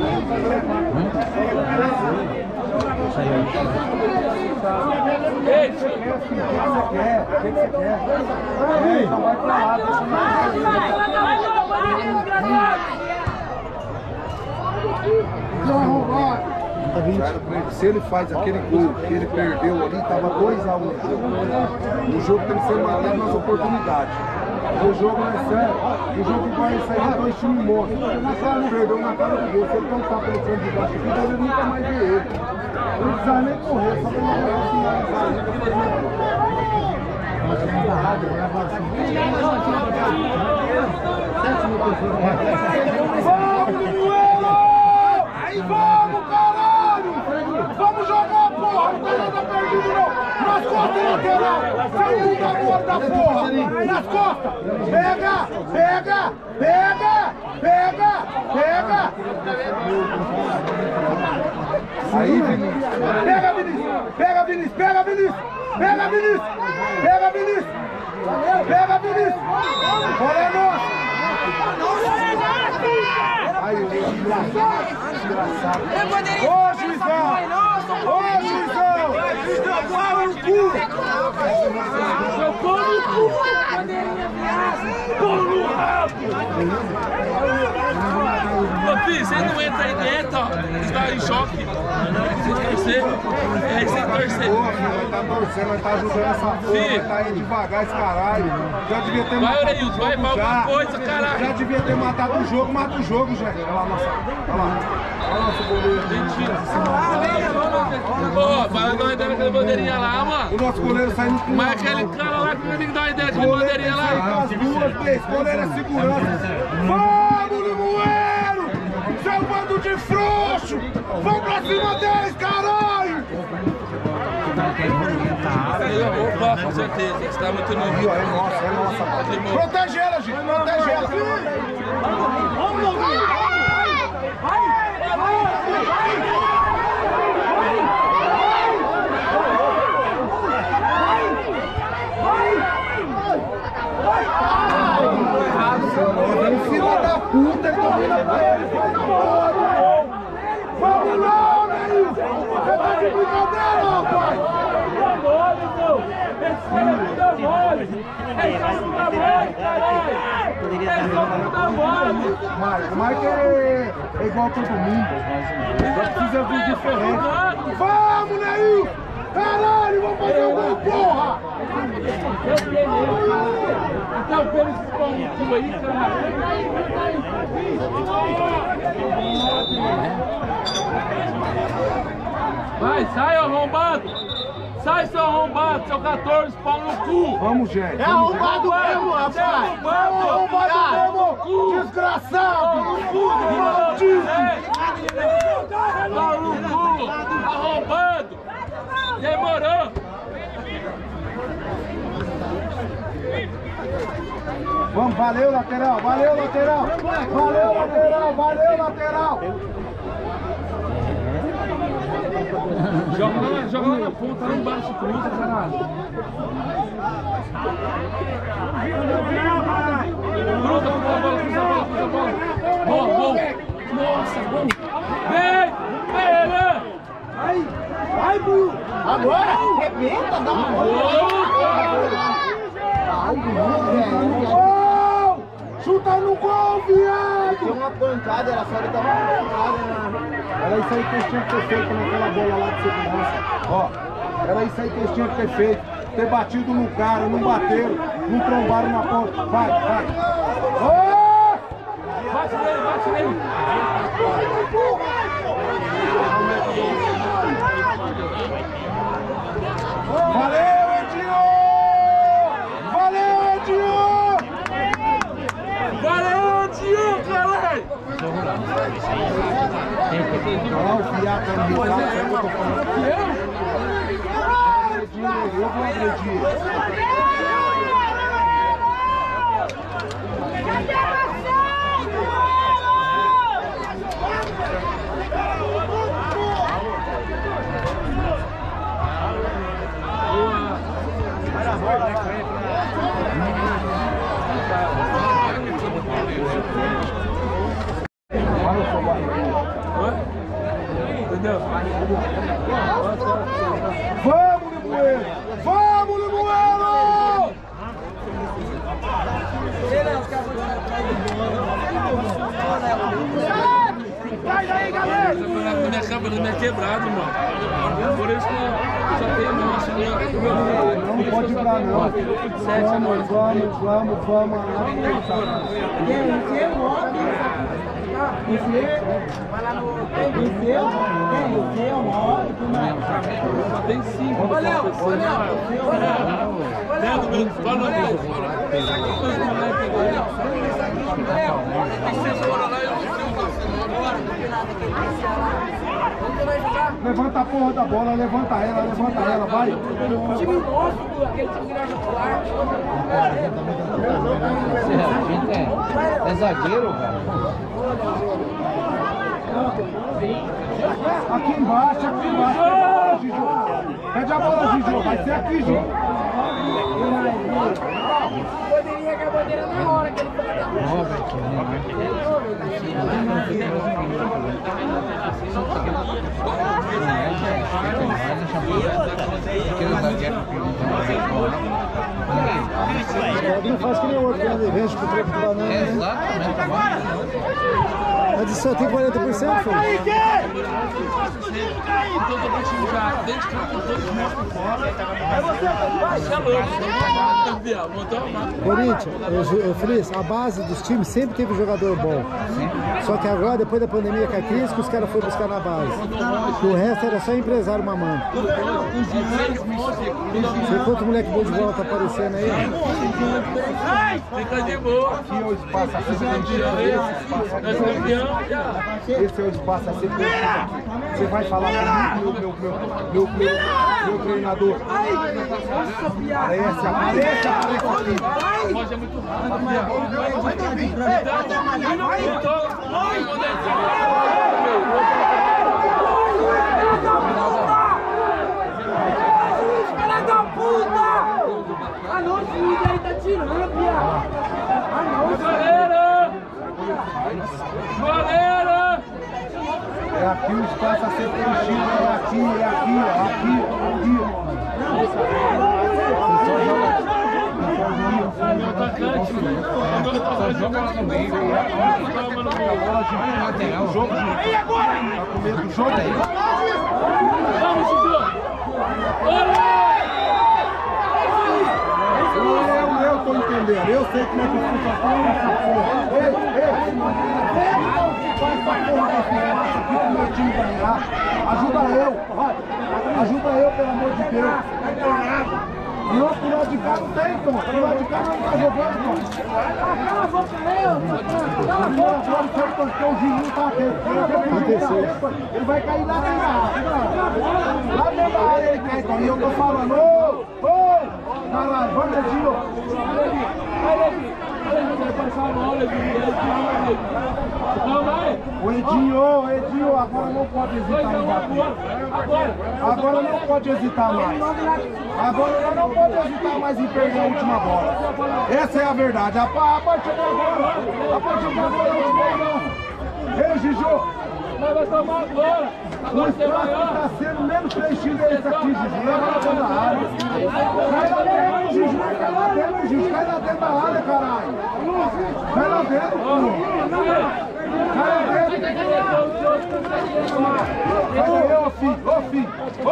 [SPEAKER 5] Ei,
[SPEAKER 1] O que você quer? Então vai pra lá, deixa Se ele faz aquele gol que ele perdeu ali, tava 2-1 no jogo. O jogo tem que ser matado nas oportunidades. O jogo não é sério. O jogo vai sair dois times mortos. Se ele perdeu na cara do gol, se ele não tá pelo candidato aqui, ele nunca mais vê ele. Não precisa nem correr, só pra não correr assim. Vamos, Limoeiro! Aí vamos, caralho! Vamos jogar, porra! Não tem nada perdido, não! Nas costas, lateral! Sai da borda da porra! Nas costas! Pega! Pega! Pega! Pega! Pega! Aí, Vinícius! Pega, Vinícius! Pega, Vinícius! Pega, Vinícius! Pega, Vinícius! Pega, Vinícius! Pega, Vinícius! Olha é nossa! Aí, desgraçado! Ô, juizão! Ô, juizão! Pau no cu!
[SPEAKER 4] Pau no cu! Pau no rabo!
[SPEAKER 5] Ô, filho, você não entra aí dentro, ó. Você tá em choque. Sem torcer. É, sem torcer.
[SPEAKER 1] Pô, filho, vai tá torcendo, vai tá ajudando essa porra, vai tá aí devagar esse caralho. Já devia ter matado o jogo
[SPEAKER 5] vai pra alguma coisa, caralho.
[SPEAKER 1] Já devia ter matado o jogo, mata o jogo, gente. Olha lá, nossa. Olha lá. Olha lá nosso goleiro.
[SPEAKER 5] Ô, fala da ideia daquela bandeirinha lá, mano.
[SPEAKER 1] O nosso goleiro saindo com...
[SPEAKER 5] Mas aquele cara lá que não tem que dar uma ideia daquela bandeirinha lá.
[SPEAKER 1] As duas, três, goleiro é segurança. Vamos, Limoeiro! Seu bando de frouxo! Vamos pra cima deles, caralho!
[SPEAKER 5] Opa, com certeza. Você tá muito novo.
[SPEAKER 1] É nossa, é nossa. Protege ela, gente, protege ela. Filha da puta, ele domina pra ele. Vamos lá, Neil! Você tá de brincadeira, rapaz! O Mike é igual todo mundo. Só precisa vir diferente. Vamos, Neil! Caralho, vamos fazer um gol, porra!
[SPEAKER 5] Então, pelo esse pão no cu aí, caralho. Vai, sai, arrombado! Sai, seu arrombado, seu 14, pau no cu!
[SPEAKER 1] Vamos, gente!
[SPEAKER 2] É arrombado mesmo, rapaz!
[SPEAKER 1] É arrombado mesmo! Desgraçado!
[SPEAKER 5] Maldito! Pau no cu! Arrombado! Demorou!
[SPEAKER 1] Vamos, valeu, lateral! Valeu, lateral! Valeu, lateral! Valeu, lateral!
[SPEAKER 5] Joga lá na ponta, lá embaixo, cruza, caralho. Cruza a bola, cruza a bola. Boa, gol. Nossa, gol. Vem, Renan.
[SPEAKER 2] Vai, Buiu! Agora! Arrebenta, dá uma
[SPEAKER 1] Gol! Chuta no gol, viado!
[SPEAKER 2] Tinha uma pancada, era só ele dar uma pancada, né?
[SPEAKER 1] Era isso aí que eles tinham que ter feito naquela bola lá de segurança. Ó, era isso aí que eles tinham que ter feito. Ter batido no cara, não bateram, não trombaram na ponta. Vai, vai! Oh!
[SPEAKER 5] Bate nele, bate nele!
[SPEAKER 1] Valeu, Edinho! Valeu, Edinho!
[SPEAKER 5] Valeu, Edinho, caralho!
[SPEAKER 1] Olha lá o fiaco aí, eu tô falando. Eu vou agredir.
[SPEAKER 5] Entendeu?
[SPEAKER 1] Vamos, Limoeiro! Vamos, Limoeiro!
[SPEAKER 6] Sai daí, galera!
[SPEAKER 5] Minha câmera é quebrada, mano. Por isso que só tem nossa.
[SPEAKER 1] Não pode ir pra não. Vamos.
[SPEAKER 2] Vai lá no... Tem o maior.
[SPEAKER 5] Tem 5.
[SPEAKER 2] Valeu.
[SPEAKER 1] Levanta a porra da bola, levanta ela, vai.
[SPEAKER 2] O time nosso, aquele time que nós jogamos.
[SPEAKER 7] É zagueiro, cara.
[SPEAKER 1] Aqui embaixo. Pede a bola, Giju. Vai ser aqui, Giju.
[SPEAKER 2] Poderia que a bandeira na hora que ele
[SPEAKER 3] Não faz que nem o outro, né? Vende com o troco de banana.
[SPEAKER 7] Exatamente.
[SPEAKER 3] Mas isso só tem 40%, filho?
[SPEAKER 5] Então todo o time já dentro de campo, todos os meus por fora. Você é louco, montou uma mata.
[SPEAKER 3] Corinthians, Feliz, a base dos times sempre teve jogador bom. Só que agora, depois da pandemia com a crise, que os caras foram buscar na base. O resto era só empresário mamando. Você quanto moleque bom de bola tá aparecendo aí?
[SPEAKER 5] Fica de boa.
[SPEAKER 1] Aqui é o espaço a ser preenchido. Esse é o espaço a ser preenchido aqui. Você vai falar comigo, meu treinador. Aparece aqui.
[SPEAKER 5] Pode é muito rápido.
[SPEAKER 2] Filha da puta! Ah não, o juiz aí tá tirando, piada! Ah não,
[SPEAKER 5] Galera!
[SPEAKER 1] É aqui o espaço a ser preenchido. É aqui, ó. Aqui, ó.
[SPEAKER 2] aí agora!
[SPEAKER 1] Tá com medo do jogo aí?
[SPEAKER 5] Vamos, Chuchu!
[SPEAKER 1] Eu tô entendendo. Eu sei como é que fica essa porra. Ei! Faz essa porra da fumaça aqui pro meu time ganhar. Ajuda eu, pelo amor de Deus. Não, pro lado de cá não tem, Tom. Pro lado de cá não tá jogando, Tom.
[SPEAKER 2] Cala a boca, cala a boca!
[SPEAKER 1] Agora o seu torcãozinho tá aqui. Ele vai cair lá dentro da área. Lá dentro da área ele cai, Tom. E eu tô falando, ô! Caralho, vamos, Edinho. O Edinho, agora não pode hesitar em bater. Agora não pode hesitar mais. Agora não pode hesitar mais em perder a última bola. Essa é a verdade. A partir de agora é a última bola. Ei, Giju.
[SPEAKER 5] Vai tomar agora!
[SPEAKER 1] O espaço que está sendo menos preenchido é esse aqui, Gigi. Leva lá dentro da área. Cai lá dentro, Gigi. Cai lá dentro, Gigi. Cai lá dentro da área, caralho. Cai lá dentro, pô. Cai lá dentro. Sai daí, ô filho.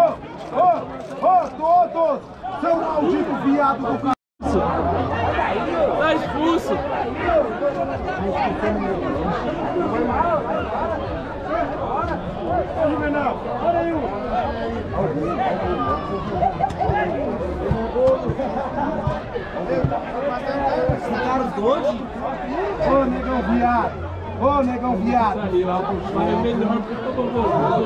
[SPEAKER 1] Todos. Seu maldito viado do caralho.
[SPEAKER 5] Tá expulso!
[SPEAKER 1] Ô, negão viado!
[SPEAKER 5] É melhor porque eu tô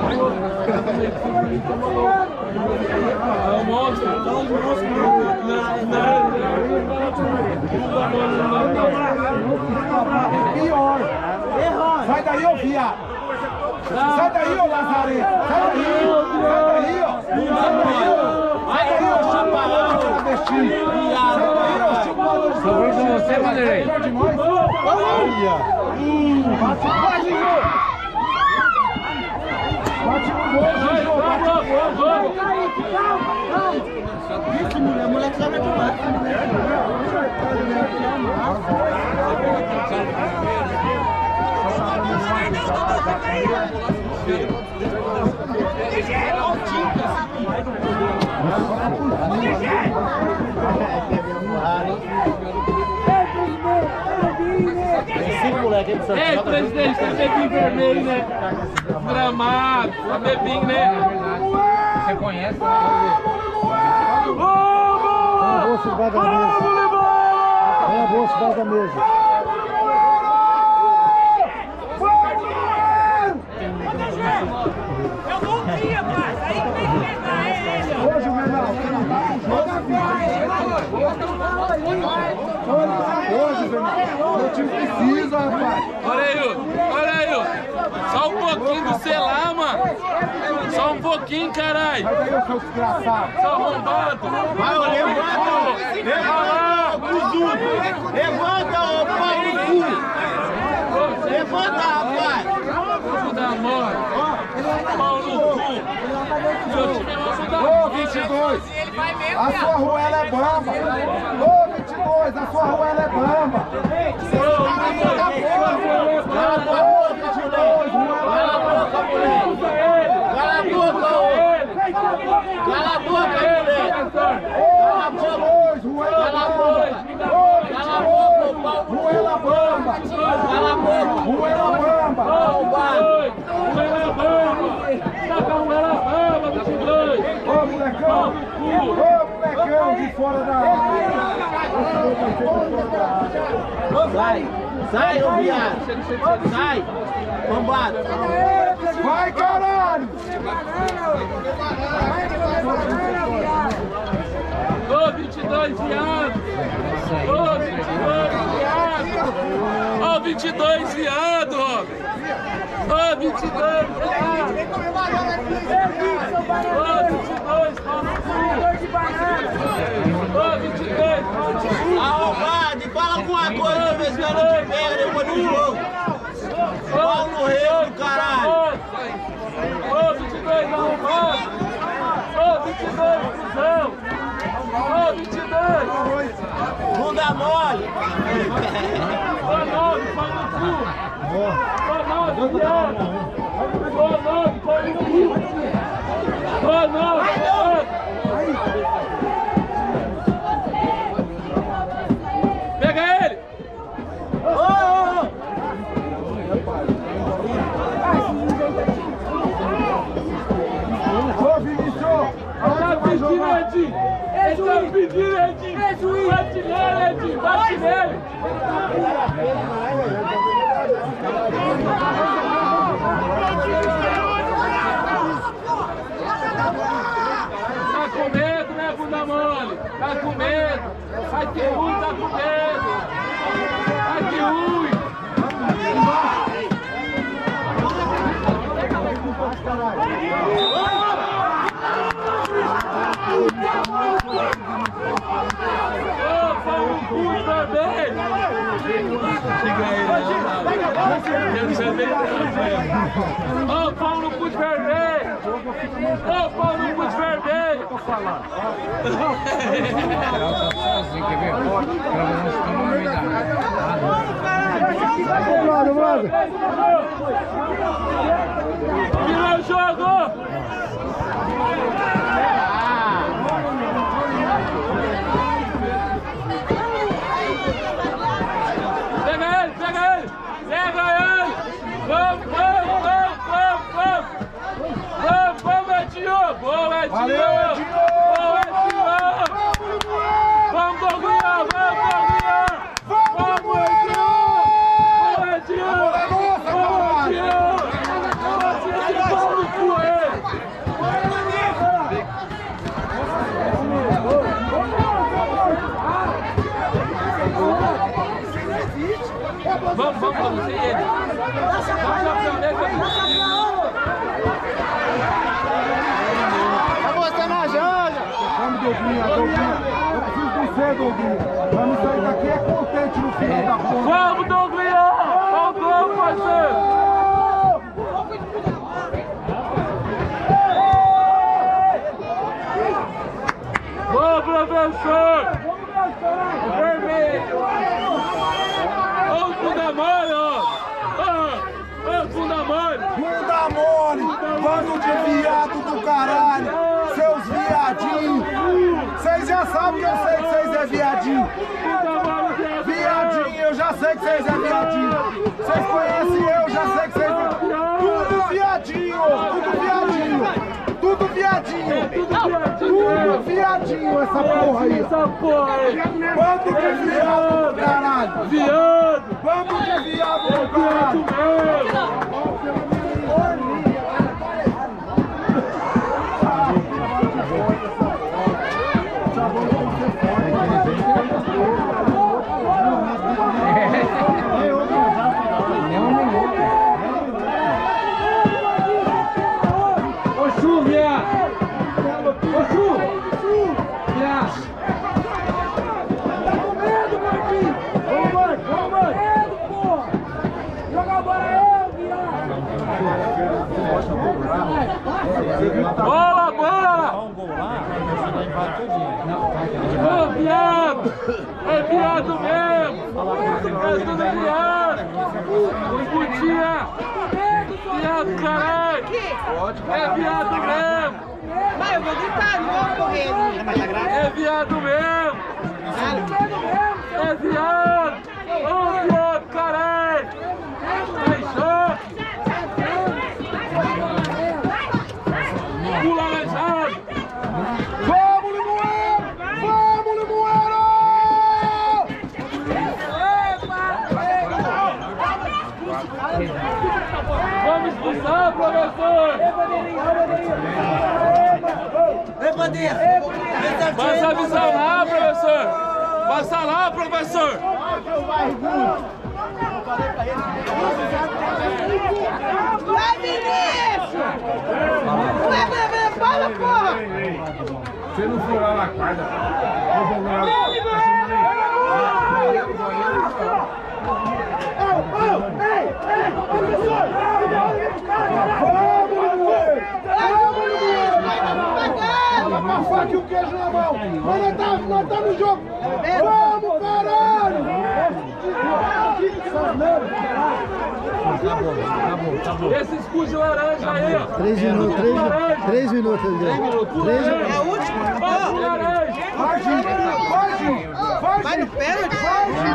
[SPEAKER 1] Pior! Sai daí, ô viado! Sai daí, ô Lazarento! Sai daí, ó! Sai daí, ô chupador de travesti! Sai daí, ô chupador de travesti!
[SPEAKER 7] Com você, Vanderlei.
[SPEAKER 1] Vai de nós! Bate no gol! Bate no gol!
[SPEAKER 2] Esse moleque joga demais.
[SPEAKER 3] Tem 5 moleques
[SPEAKER 5] Ei, presidente, tá bebinho vermelho, né? Gramado, tá bebinho, né?
[SPEAKER 7] Você conhece?
[SPEAKER 1] Vamos embaixo da mesa. Vem a bolsa embaixo da mesa.
[SPEAKER 6] Eu não via, pai. Aí tem que pegar ele.
[SPEAKER 1] Ô, Juvenal, você não tá com jogo, Ô, Juvenal, meu time precisa, rapaz.
[SPEAKER 5] Olha aí, só um pouquinho do celular, mano. Só um pouquinho, caralho.
[SPEAKER 1] Vai daí, seu desgraçado.
[SPEAKER 5] Só arrombado.
[SPEAKER 3] Vai, levanta, levanta, ô pau no cu. Levanta, rapaz.
[SPEAKER 5] Filho da mãe. Pau no cu. Seu time é uma filho da mãe.
[SPEAKER 1] Ô, 22, a sua ruela é bamba. Ô, 22, a sua ruela é bamba. Ô, 22, ruela é bamba.
[SPEAKER 3] Cala a boca, ô. Cala a boca, moleque.
[SPEAKER 1] Ô, 22, ruela bamba. Ô, 22, ruela bamba.
[SPEAKER 3] Cala a boca.
[SPEAKER 1] Ruela bamba. Ô, molecão. Ô, molecão de fora da área.
[SPEAKER 3] Sai, ô viado. Sai. Bombado.
[SPEAKER 1] Vai, caralho.
[SPEAKER 5] Ô, 22 viado! Ô, 22 viado! Ô, 22 viado, Robert! Ô, 22 viado! Ô, 22, pau no cu! Ô, 22, pau no cu!
[SPEAKER 3] Arrombado, fala alguma coisa, ver se eu não te pego depois do jogo. Pau no rei do caralho.
[SPEAKER 5] Ô, 22 arrombado! Ô, 22 cuzão! Ô, 22!
[SPEAKER 3] Bunda mole.
[SPEAKER 5] Ô, 9, pau no cu! Ô, 9, viado! Ô, 9, pau no cu! Ô, 9, viado! Pega ele!
[SPEAKER 1] Ô, Vinicius.
[SPEAKER 5] Tá pedindo, Edinho! Ele tá pedindo, Edinho! Bate nele, Edinho! Bate nele! Tá com medo, né, bunda mole? Tá com medo! Ai, que ruim, tá com medo! Ai, que ruim! Ô, pau no cu de vermelho! Ô, pau no cu de vermelho! Tô falando.
[SPEAKER 7] Sozinho, quer ver?
[SPEAKER 1] Vamos lá.
[SPEAKER 5] Virou o jogo! Pega ele! Pega ele! Vamos, Edinho! Boa, Edinho!
[SPEAKER 1] Valeu, Edinho!
[SPEAKER 5] Boa, Edinho! Vamos, Douglinha! Vamos, Edinho! Boa, Edinho! Boa, Edinho! Vamos, você e ele.
[SPEAKER 3] Tá mostrando a Janja.
[SPEAKER 1] Vamos, Douglinha. Eu preciso de você, Douglinha. Vamos sair daqui contente no final da ponta.
[SPEAKER 5] Vamos, Douglinha! Faltou, parceiro! Vamos, professor! Vermelho! Ô, bunda mole, ó! Ô, bunda mole!
[SPEAKER 1] Bunda mole, bando de viado do caralho, seus viadinhos. Vocês já sabem que eu sei que vocês é viadinho.
[SPEAKER 5] Bunda mole,
[SPEAKER 1] Viadinho, eu já já sei que vocês é viadinho. Vocês conhecem eu, já sei que vocês é tudo viadinho, tudo viadinho. Tudo viadinho! Tudo viadinho essa porra aí!
[SPEAKER 8] Essa porra aí!
[SPEAKER 1] Bando de viado do caralho!
[SPEAKER 8] Viado!
[SPEAKER 1] Bando de viado do caralho!
[SPEAKER 8] Bola, bola! Ô, viado! É viado mesmo! É tudo viado! Escutinha! Viado, caralho! É viado mesmo!
[SPEAKER 6] Vai, eu vou gritar, não vou correr.
[SPEAKER 8] É viado mesmo! É viado! Ô, viado, caralho! Aí, choque! Pula laranjado!
[SPEAKER 1] Vamos, Limoeiro! Vamos, Limoeiro!
[SPEAKER 8] Vamos expulsar, professor! Passa a visão lá, professor! Passa lá, professor!
[SPEAKER 6] Vai, Vinícius! Fala, porra!
[SPEAKER 1] Se não for lá na quarta, eu vou lá. Vamos, com a faca e o queijo na mão! Mas nós tá no jogo! Vamos, caralho!
[SPEAKER 8] Acabou. Esse escudo de laranja aí, ó!
[SPEAKER 3] 3 minutos, 3 minutos, André. 3 minutos.
[SPEAKER 6] É o último?
[SPEAKER 8] Laranja!
[SPEAKER 6] Vai no pênalti? Vai!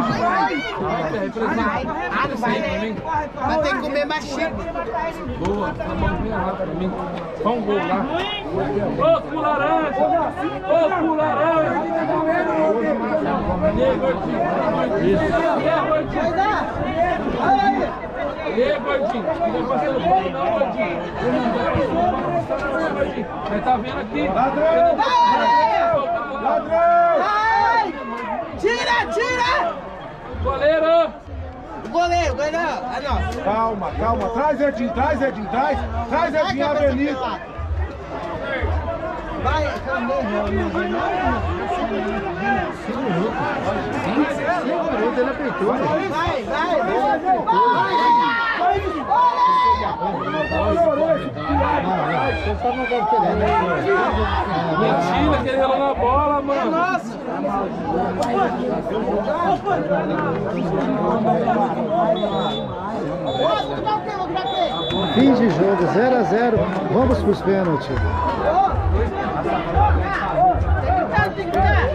[SPEAKER 6] Ah, não vai, né? Vai ter que comer mais chico.
[SPEAKER 8] Boa, tá bom, vem lá pra mim. Só um gol lá. Ô, pro laranja! Ô, pro laranja! E aí, gordinho? E aí, gordinho? Não vai passar no bolo, não, gordinho. Mas tá vendo aqui?
[SPEAKER 1] Ladrão!
[SPEAKER 6] Vai! Tira!
[SPEAKER 8] Goleiro!
[SPEAKER 6] Goleiro! É nosso.
[SPEAKER 1] Calma. Traz Edinho, traz Edinho, Avenida.
[SPEAKER 6] Vai,
[SPEAKER 3] Ele apertou.
[SPEAKER 8] Mentira, que ele rolou na bola, mano.
[SPEAKER 6] Nossa!
[SPEAKER 3] Fim de jogo, 0 a 0. Vamos para os pênaltis.
[SPEAKER 6] Tem que gritar.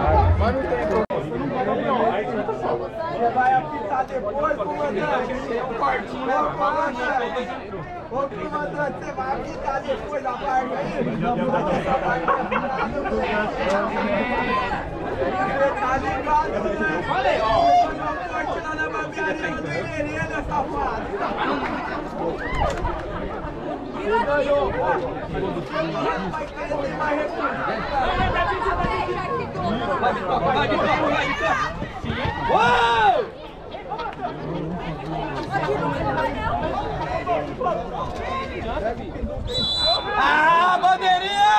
[SPEAKER 2] Vai apitar depois, comandante. Tem um quartinho lá, comandante. Ô, comandante, você vai apitar depois da barca aí? Você tá ligado, né? Falei, ó. Corte lá na barbearia do Hereda, safado.
[SPEAKER 4] Ah, bandeirinha!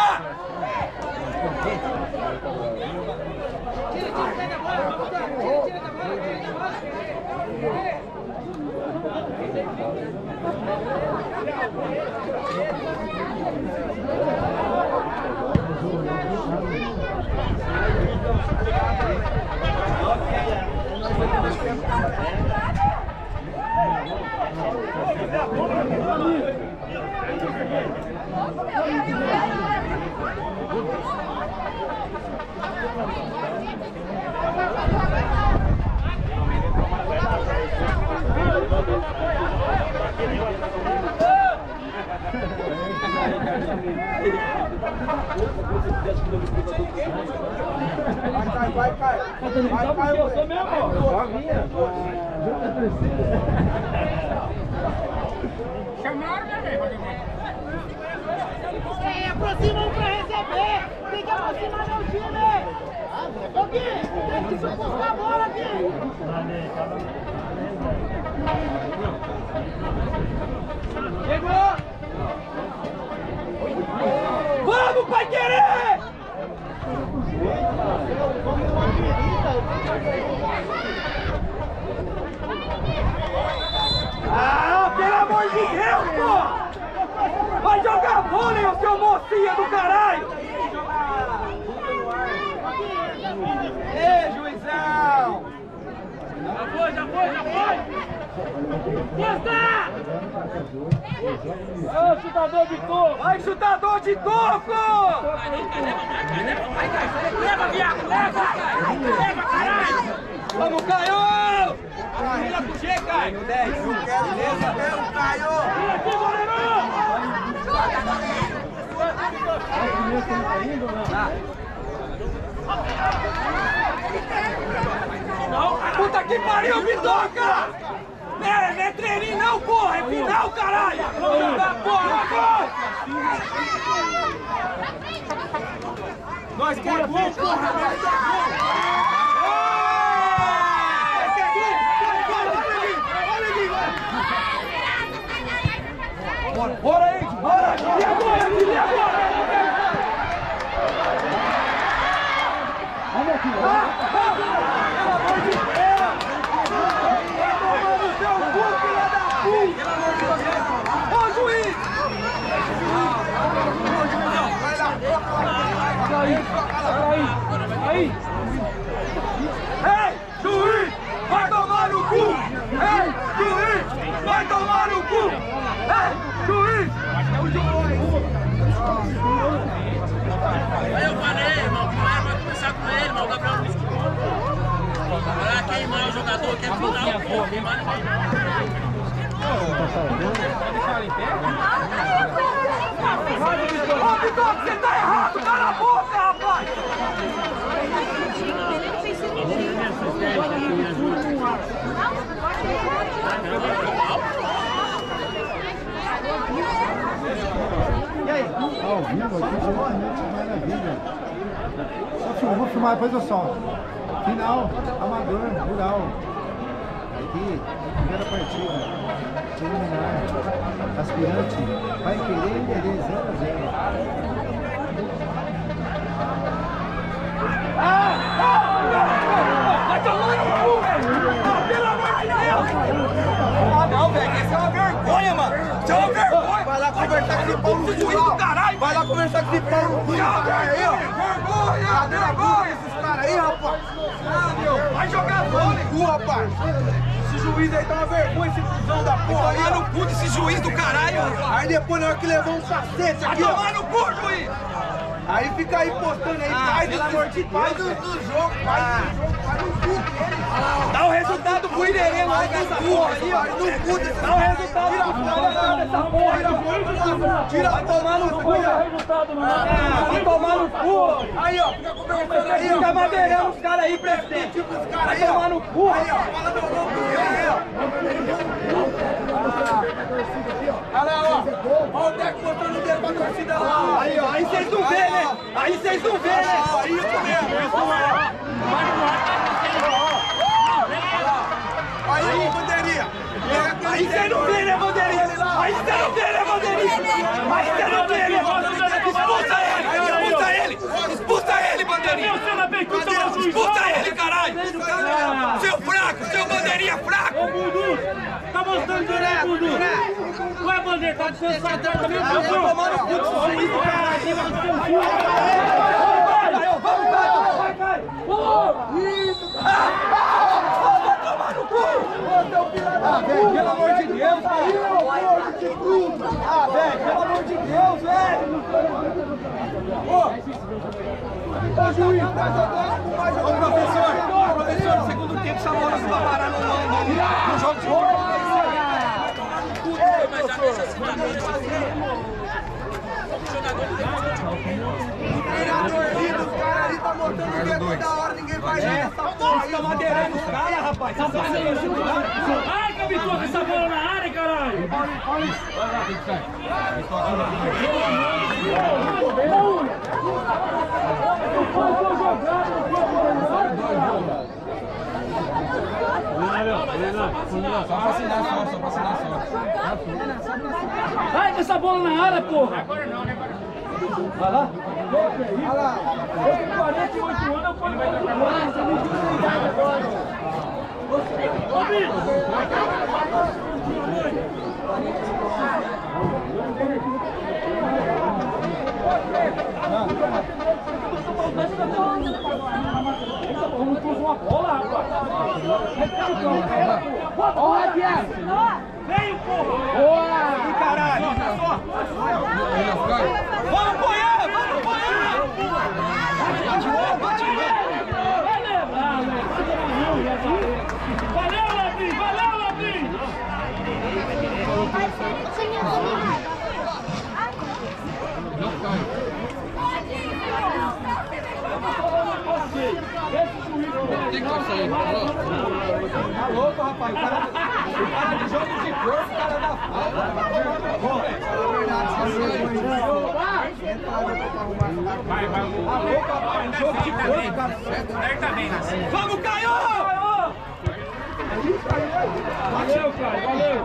[SPEAKER 2] Vai, Caio. Vai, Caio.
[SPEAKER 8] Eu sou mesmo,
[SPEAKER 6] Chamaram, né, velho? Aproxima um pra receber. Tem que aproximar meu time. Ô, Gui, tem que buscar a bola aqui.
[SPEAKER 2] Chegou! Vamos, Pai Querer! Ah, pelo amor de Deus, pô! Vai jogar vôlei, ô seu mocinha do caralho! Ei, juizão!
[SPEAKER 8] Já foi! Costa! Ô, chutador de toco!
[SPEAKER 2] Vai, chutador de toco!
[SPEAKER 4] Leva, viado, leva, caralho!
[SPEAKER 2] Vamos, Caio! Vira pro G, Caio! 10, beleza? Caio!
[SPEAKER 8] Aqui, goleiro!
[SPEAKER 2] Puta que pariu, Bitoca! Não é treininho não, porra! É final, caralho! Da porra, gol! Nós quer gol, porra! Nós quer gol! Bora aí, bora! E agora? Olha aqui, pelo amor de Deus! Vai tomar no seu cu, filha da puta! Ô, juiz!
[SPEAKER 8] Aí!
[SPEAKER 2] Ei, juiz! Vai tomar no cu! Ei, juiz! Vai tomar no cu! Ei, juiz!
[SPEAKER 4] Aí eu falei, irmão, que vai conversar com ele, irmão, o Gabriel Luiz. Pra queimar o jogador que é final, pô, queimar ninguém.
[SPEAKER 2] Ô, Vitor, você tá errado! Cala a boca, rapaz!
[SPEAKER 3] E aí? Ao vivo aqui, maravilha. Vou filmar, depois eu solto. Final, amador, rural. Aqui, primeira partida. Preliminar. Aspirante, vai querer e 0-0.
[SPEAKER 2] Vai tomar no cu, velho! Pelo amor de Deus! Ah, não, velho, isso é uma vergonha, mano! Isso é uma vergonha! Vai lá conversar com esse pau no cu do caralho! Vai lá conversar com esse pau no cu do caralho aí, ó! Vergonha! Vergonha esses caras aí, rapaz! Ah, meu! Vai jogar vôlei, cu, rapaz! Esse juiz aí tá uma vergonha, esse cuzão da porra aí! Vai tomar no cu desse juiz do caralho! Aí depois na hora que levou um cacete aqui, ó! Vai tomar no cu, juiz! Aí fica aí postando aí, faz do jogo, faz do jogo, faz no cu dele. Dá o resultado pro Inerê lá dessa porra aí, ó. No cu desse. Dá o resultado dessa porra. Tira, vai tomar no cu. Vai tomar no cu. Aí, ó, fica conversando aí, ó. Fica madeirando os caras aí, presidente. Vai tomar no cu. Aí, ó, fala do gol pro aí, ó. Olha lá, ó. Olha o Deco mostrando o dedo pra torcida lá. Aí, ó, aí vocês não vê, né? Aí vocês não vê, né? Aí, isso mesmo. Aí, bandeirinha. Aí vocês não vê, né, bandeirinha? Aí você não vê, né, bandeirinha? Aí você não vê, né? Expulsa ele! Expulsa ele! Expulsa ele, bandeirinha! Expulsa ele, caralho! Seu fraco! Seu bandeirinha fraco!
[SPEAKER 8] Ô, Budu! Tá mostrando direto, Budu! Ué, bandeira, tá descansado também?
[SPEAKER 2] Eu vou tomar no cu do juiz do caralho! Vamos, Caio! Vai tomar no cu! Velho, pelo amor de Deus, velho! Ah, velho, pelo amor de Deus, velho! Ô, juiz, tá jogando com mais jogador! Ô, professor, no segundo tempo, chamou nós pra parar no jogo de bola! Ei, professor! O treinador ali dos caras ali tá mostrando o dedo toda hora, ninguém rapaz. Vocês estão madeirando os caras, rapaz.
[SPEAKER 4] Ai, Cabitu, essa bola na área, caralho.
[SPEAKER 8] Só pra assinar só.
[SPEAKER 4] Ai, essa bola na área, porra.
[SPEAKER 5] Agora não, né?
[SPEAKER 4] Vai lá. Olha lá. Eu tenho 48 anos, eu posso ver essa menina agora. Ô, Vitor! Vamos pôr uma bola, rapaz.
[SPEAKER 7] Ó, Diego.
[SPEAKER 4] Vem, porra.
[SPEAKER 7] Boa.
[SPEAKER 2] Que caralho. Vamos apoiar, vamos apoiar.
[SPEAKER 4] Vai levar, valeu, Labrinho, valeu, Labrinho.
[SPEAKER 8] Tem que sair,
[SPEAKER 2] Tá louco, rapaz. O cara de jogo de corpo, o cara da
[SPEAKER 5] Vai.
[SPEAKER 2] Tá louco, rapaz. Jogo de corpo, cara.
[SPEAKER 5] Acerta bem, Nascimento.
[SPEAKER 2] Vamos, Caio!
[SPEAKER 4] Valeu, Caio, valeu.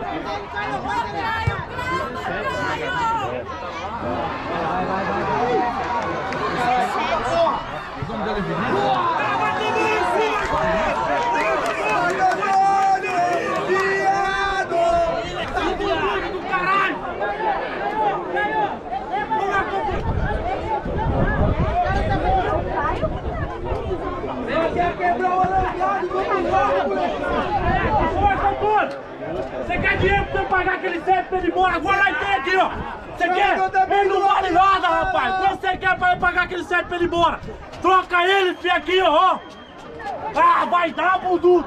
[SPEAKER 4] Você quer dinheiro pra você pagar aquele certo pra ele ir embora? Agora nós tem aqui, ó. Você quer? Ele não vale nada, rapaz. Você quer pra ele pagar aquele certo pra ele ir embora? Troca ele, filho, aqui, ó. Ah, vai dar, bundudo.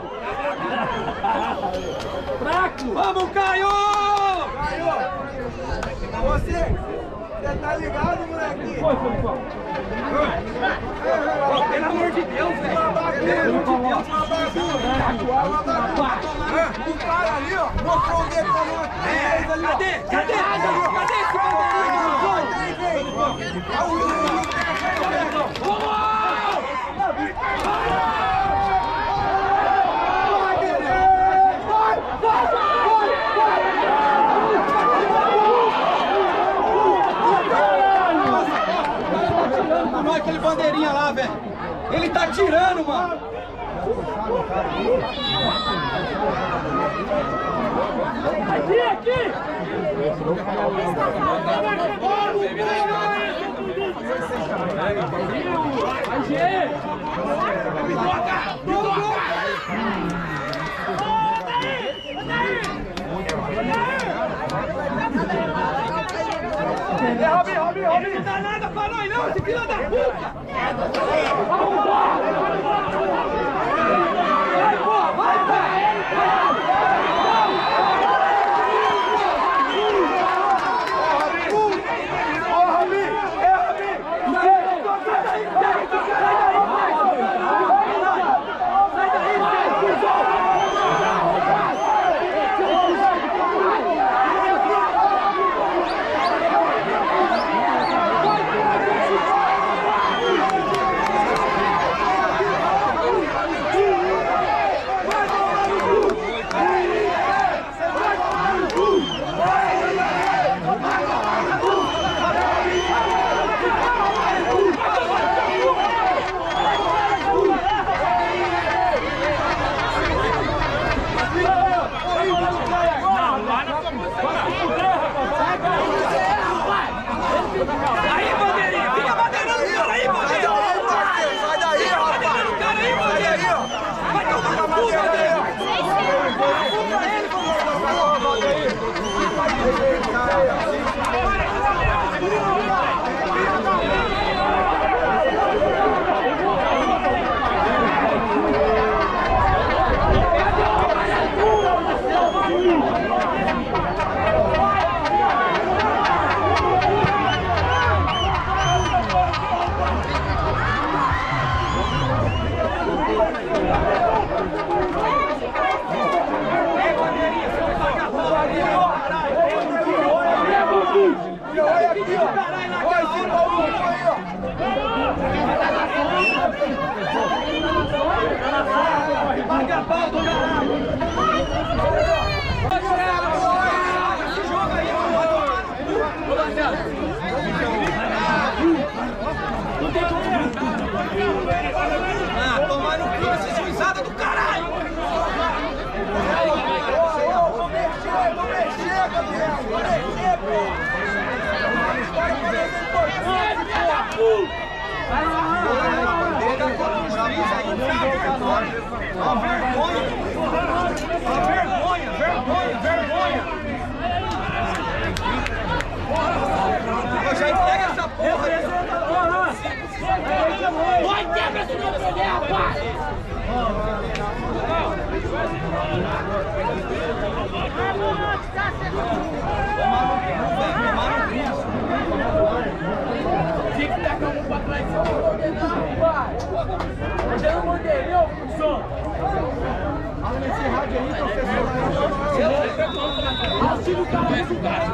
[SPEAKER 4] Fraco.
[SPEAKER 2] Vamos, Caio! Você tá ligado, moleque?
[SPEAKER 4] Foi, Felipão.
[SPEAKER 2] Pelo amor de Deus, velho. Pelo amor de Deus, uma bagunça. O cara ali, ó, mostrou o dedo pra nós. Cadê esse bandeirinha? Aquele bandeirinha lá, velho. Ele tá tirando, mano.
[SPEAKER 4] Aqui!
[SPEAKER 2] Robin, não dá nada pra nós não, esse filho da puta! Vai, porra, vai! arrombada do caralho! Vou mexer, Gabriel! Vou mexer, pô! Vai fazer importante, pô! Uma vergonha! Vergonha! Eu já entrega essa porra!
[SPEAKER 6] Vai, quebra esse meu bebê, rapaz! Tinha que tacar um pra trás e não ordenar, pai! Você não ordenou, função!
[SPEAKER 2] Olha nesse rádio aí, professor!
[SPEAKER 6] Auxílio o cara, esse cara!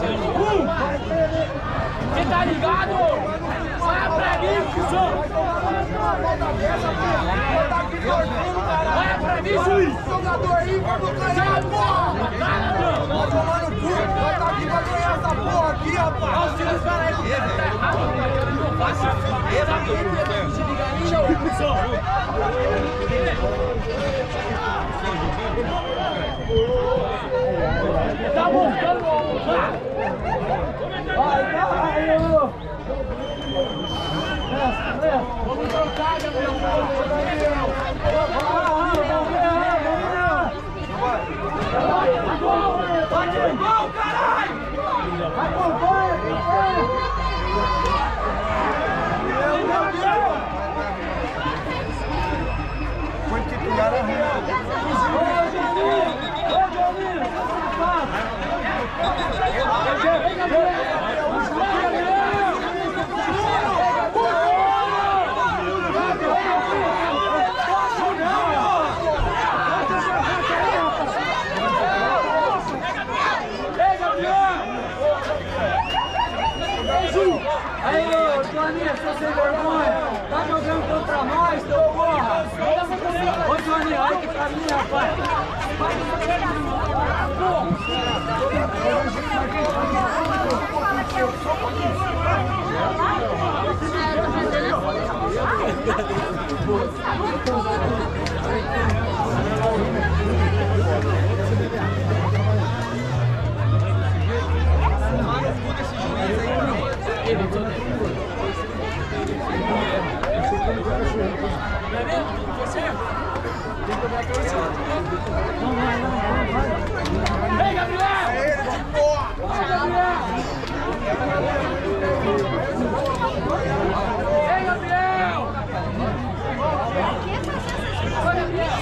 [SPEAKER 6] Você tá ligado? Vai pra mim, função! Vai pra mim, juiz!
[SPEAKER 2] Jogador aí, vamos ganhar, porra! Vai tomar no cu! Vai tá aqui pra ganhar essa porra aqui, rapaz!
[SPEAKER 6] Auxílio os caras aí, tá errado! Não faça firmeza, se liga aí, não! Tá montando o cara! Vai, caralho! Vamos trocar, Gabriel!
[SPEAKER 2] Bate no gol, caralho! Acompanha! Foi titular a
[SPEAKER 7] Aí, ô, Joaninha, seu sem vergonha, tá jogando contra nós, teu porra? Ô, Joaninha, olha aqui pra mim, rapaz.
[SPEAKER 6] Ei, Gabriel! Vai, Gabriel! Ei, Gabriel! Vai, Gabriel!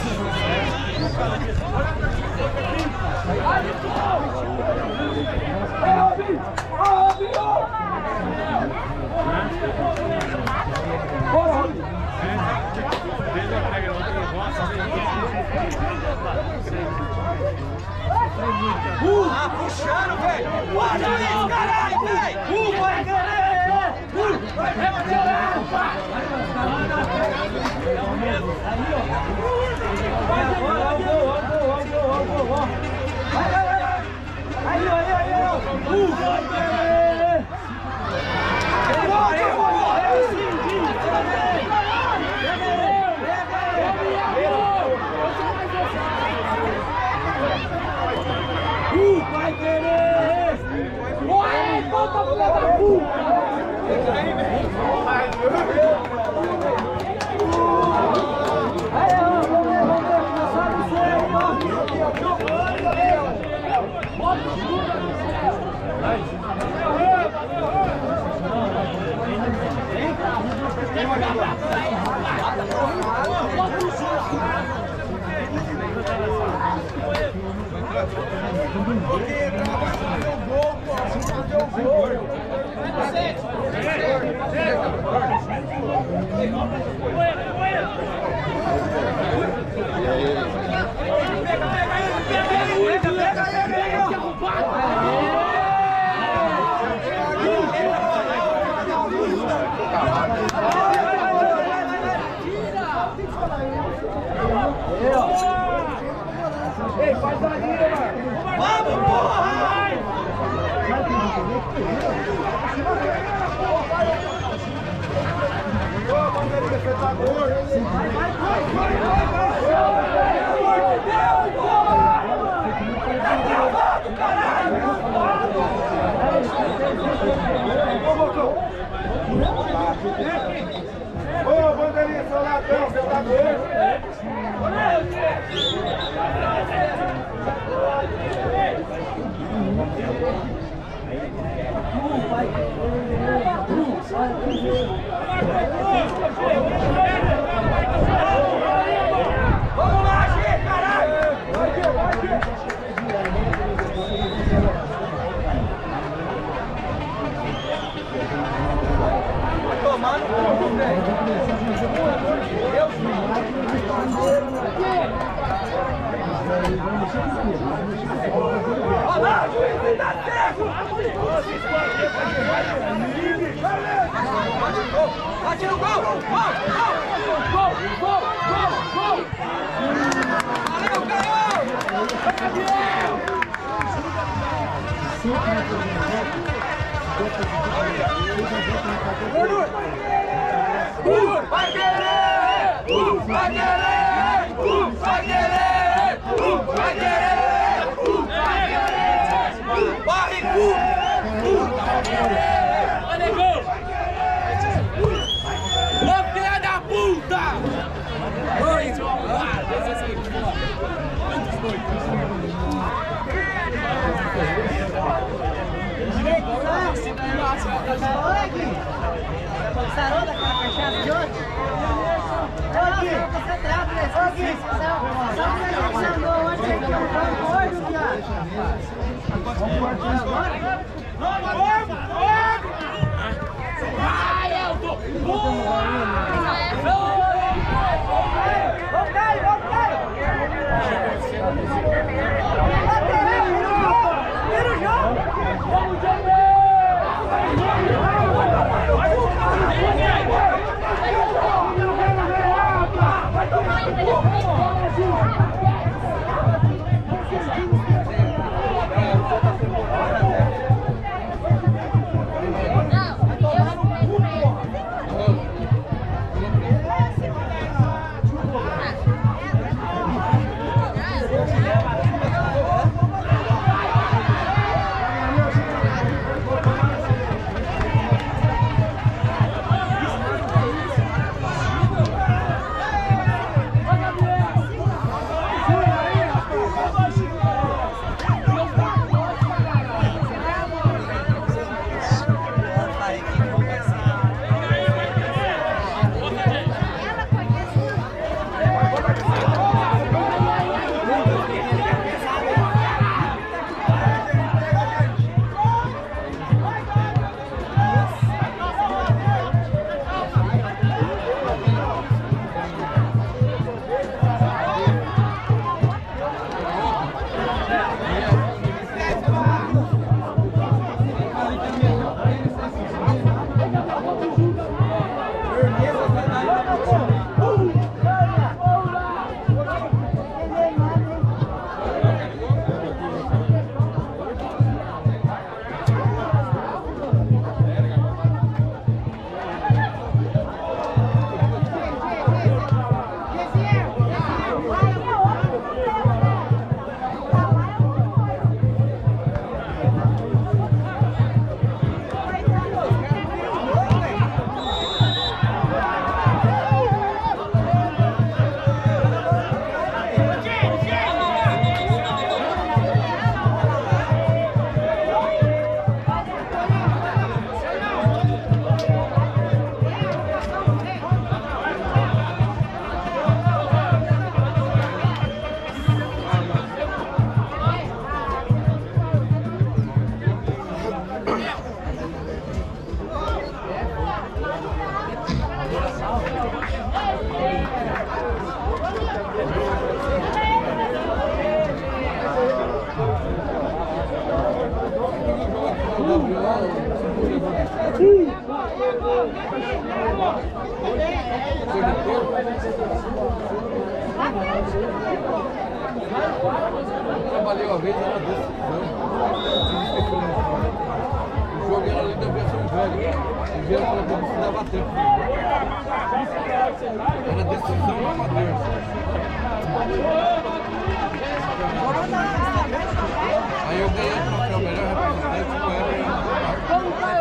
[SPEAKER 6] Ei, Robinho! Bora, Robinho!
[SPEAKER 2] Ah, puxando, velho! Olha isso, caralho, velho! Vai querer! Vai
[SPEAKER 6] vai querer! Ué, volta pro da puta! Aí, vamos ver, começar do céu, bota o escudo no céu!
[SPEAKER 2] Porque entra, vai fazer o gol, pô! Vai fazer o gol!
[SPEAKER 6] Ei, faz a linha, mano!
[SPEAKER 2] Vamos, porra!
[SPEAKER 1] Vai, Ô, bandeirinha, seu ladrão, você tá doido?
[SPEAKER 2] Vamos lá, gente, caralho! Tomando tudo, velho. Olha lá, juiz, tá cego! Bate no gol! Gol! Gol! Gol! Gol! Valeu, Gabriel! Vai querer! Vai querer! Vai querer! Vai querer! Vai querer! Olha gol! Ô filha da puta! Oi!
[SPEAKER 6] Sarou daquela cachaça de hoje? Olha você trata desse só que você andou hoje, você não foi hoje, viado.
[SPEAKER 4] Vai, Elton!
[SPEAKER 6] Vamos, Caio, vamos, Caio! Vira o jogo! Vamos, jogo!
[SPEAKER 8] Trabalhei uma vez, era decisão. O jogo era ali da versão velha. E vieram para que não dava tempo. Era decisão amador. Aí eu ganhei o troféu melhor representante, não era.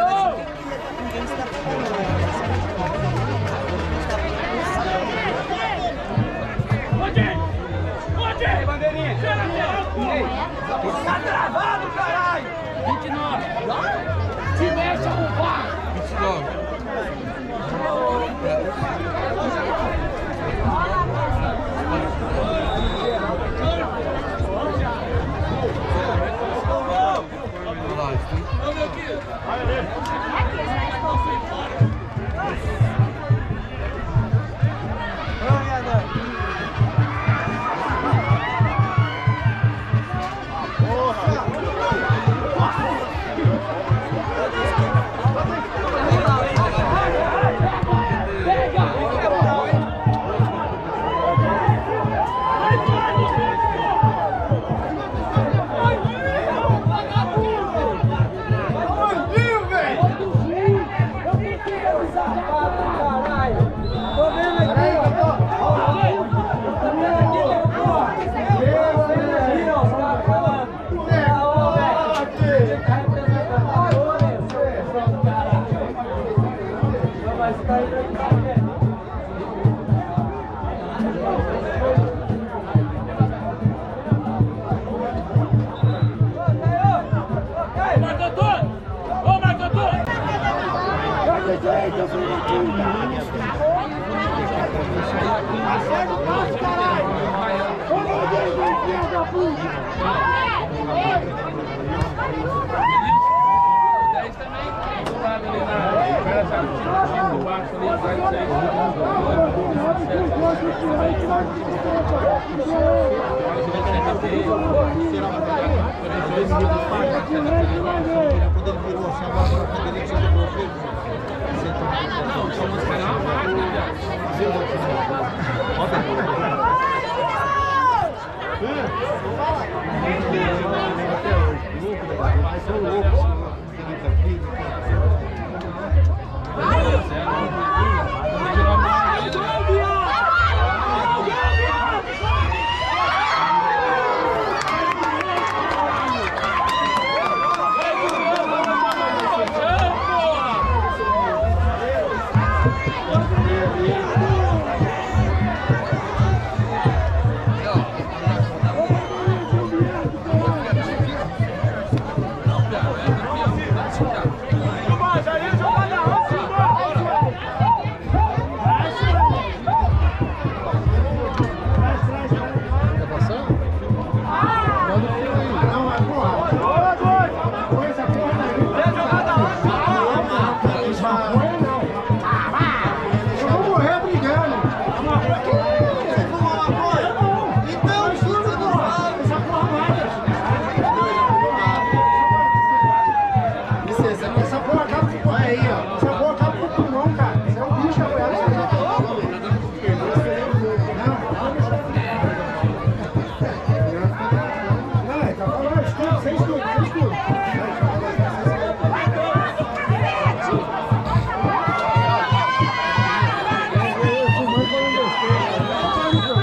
[SPEAKER 1] Não,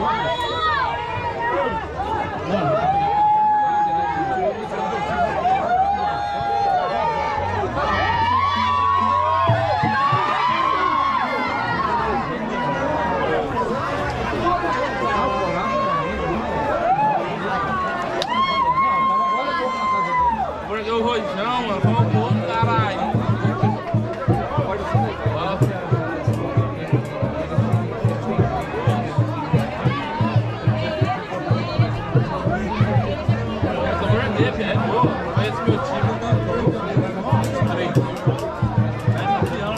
[SPEAKER 5] Porque o Rojão, mano, foi um outro caralho. Essa Burnett é boa, mas meu time não treinou. É campeão,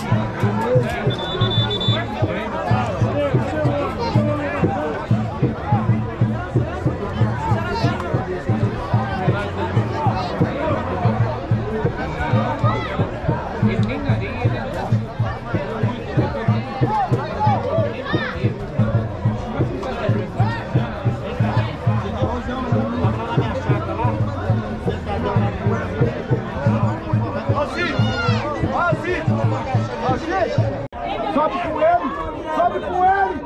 [SPEAKER 1] Sobe com ele! Sobe com ele!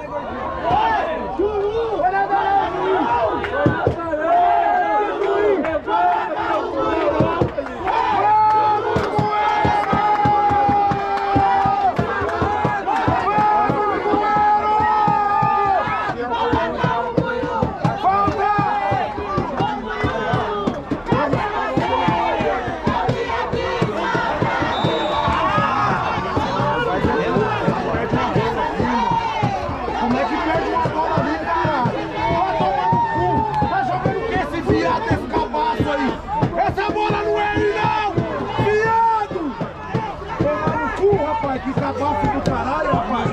[SPEAKER 1] Que cabaço do caralho, rapaz!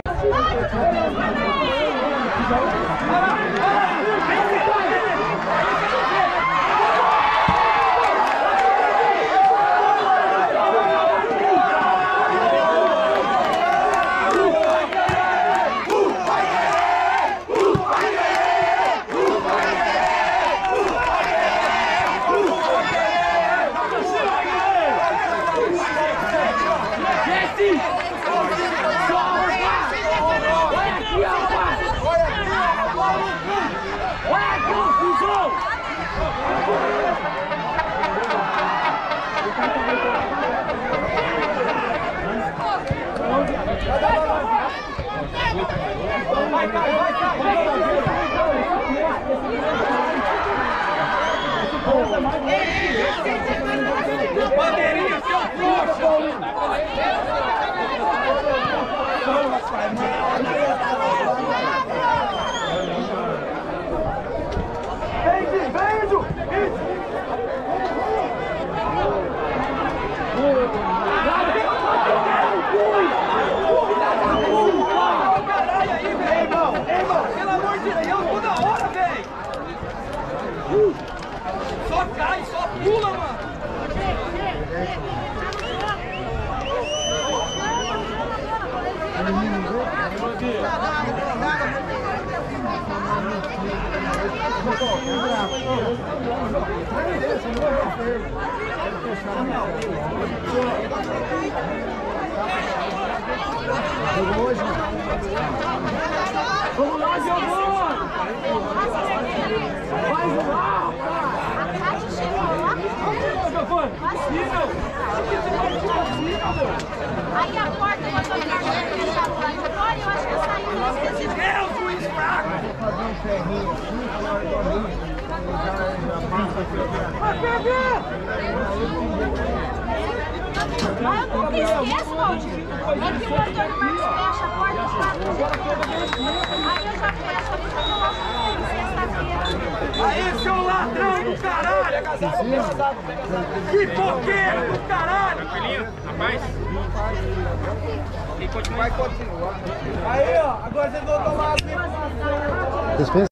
[SPEAKER 2] Bandeirinha, seu trouxa! Pelo amor de Deus, toda hora, velho! Só cai, só pula, mano!
[SPEAKER 1] Vamos lá, Giovanni! Vai voar,
[SPEAKER 6] A Cátia chegou lá. Aí a porta, quando eu fechava lá de fora, eu acho que eu saí e esqueci.
[SPEAKER 2] Deus, juiz fraco!
[SPEAKER 6] Mas eu nunca esqueço, Valdir. É que o Antônio Marcos fecha a porta dos quatro. Aí eu já fecho ali pra tomar sexta-feira.
[SPEAKER 2] Aí, seu ladrão do caralho! Que boqueiro do caralho!
[SPEAKER 4] Tranquilinho? Rapaz?
[SPEAKER 2] Vai continuar. Aí, ó, agora vocês vão tomar as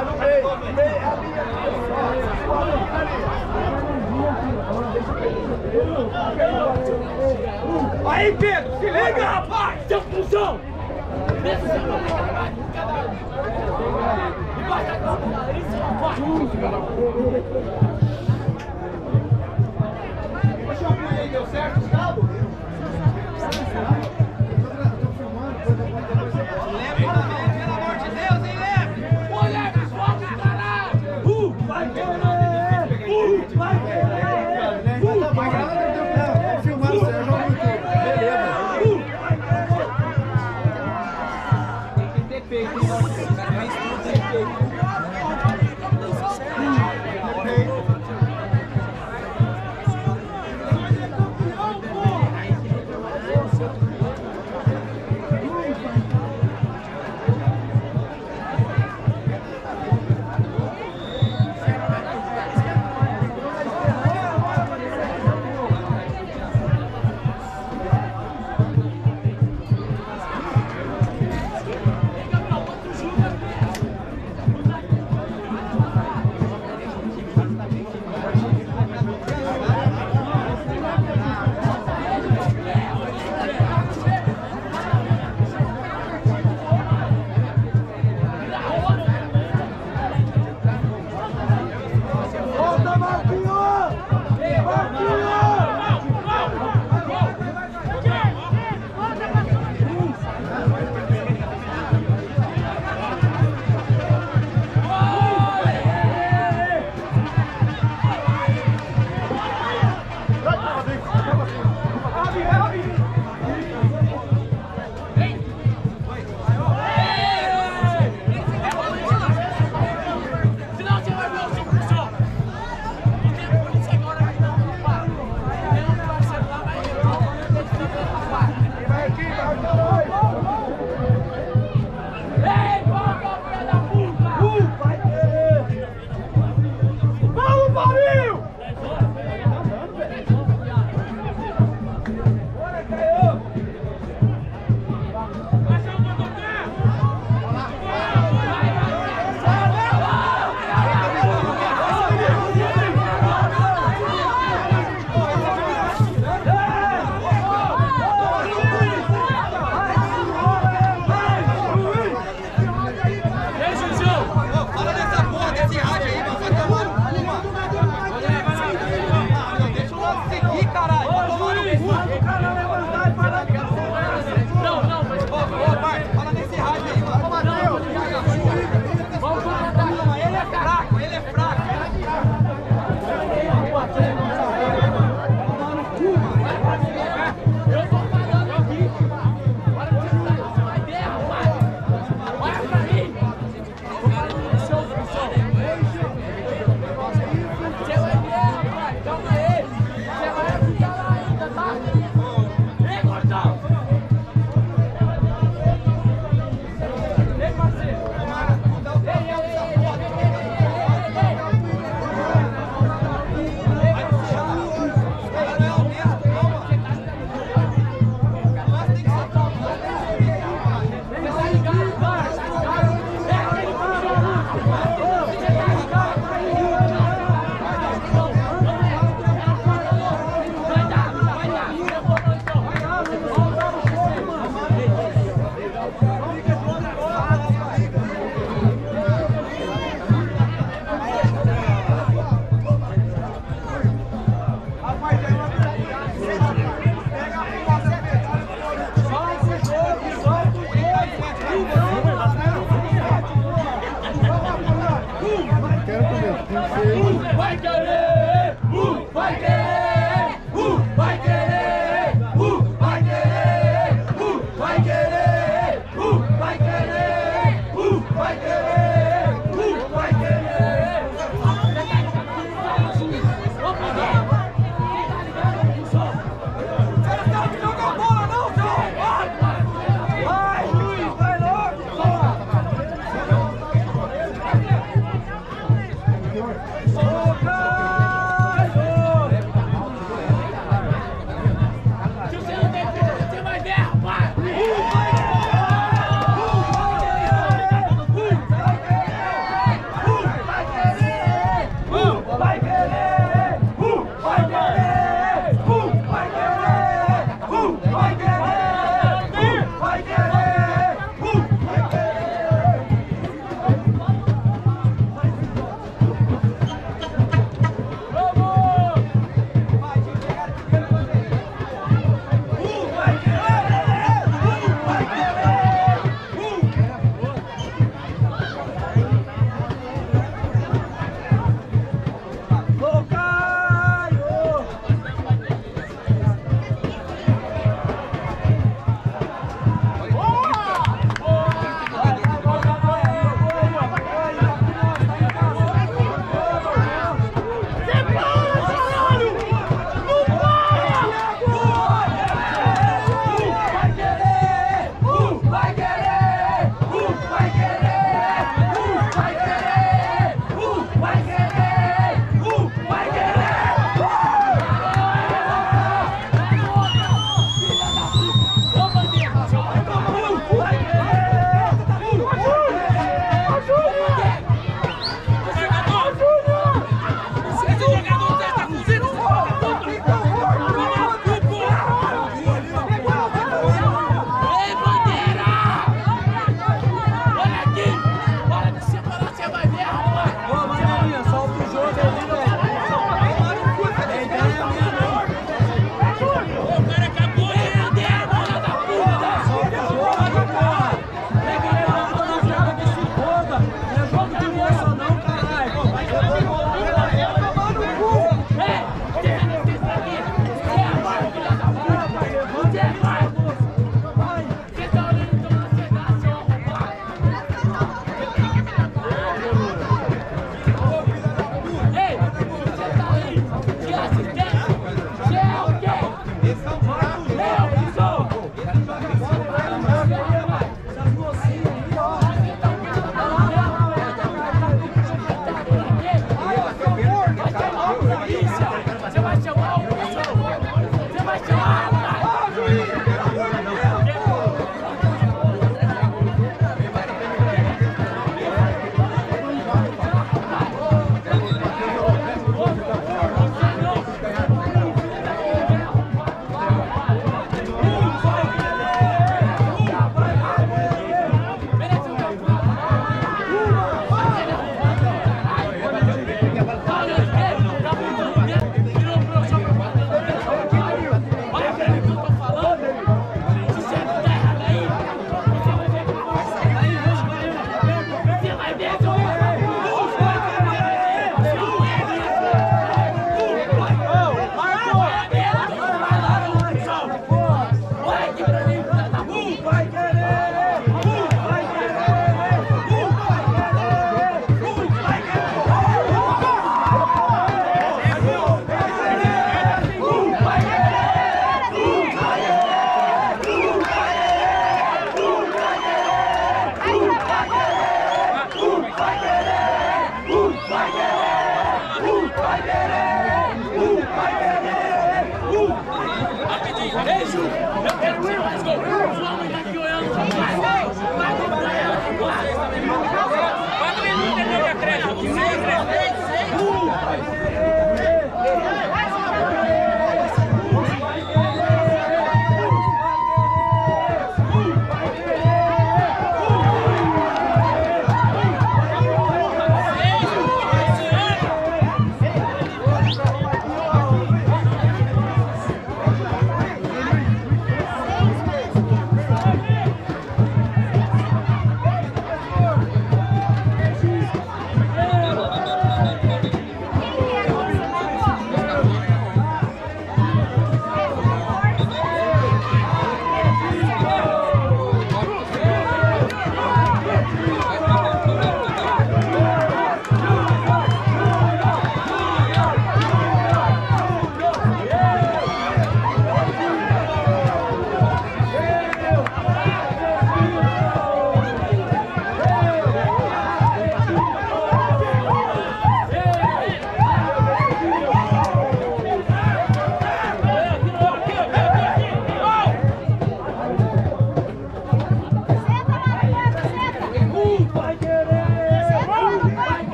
[SPEAKER 2] no meio. Aí, Pedro, se liga, rapaz!
[SPEAKER 4] Seu cuzão! Vai!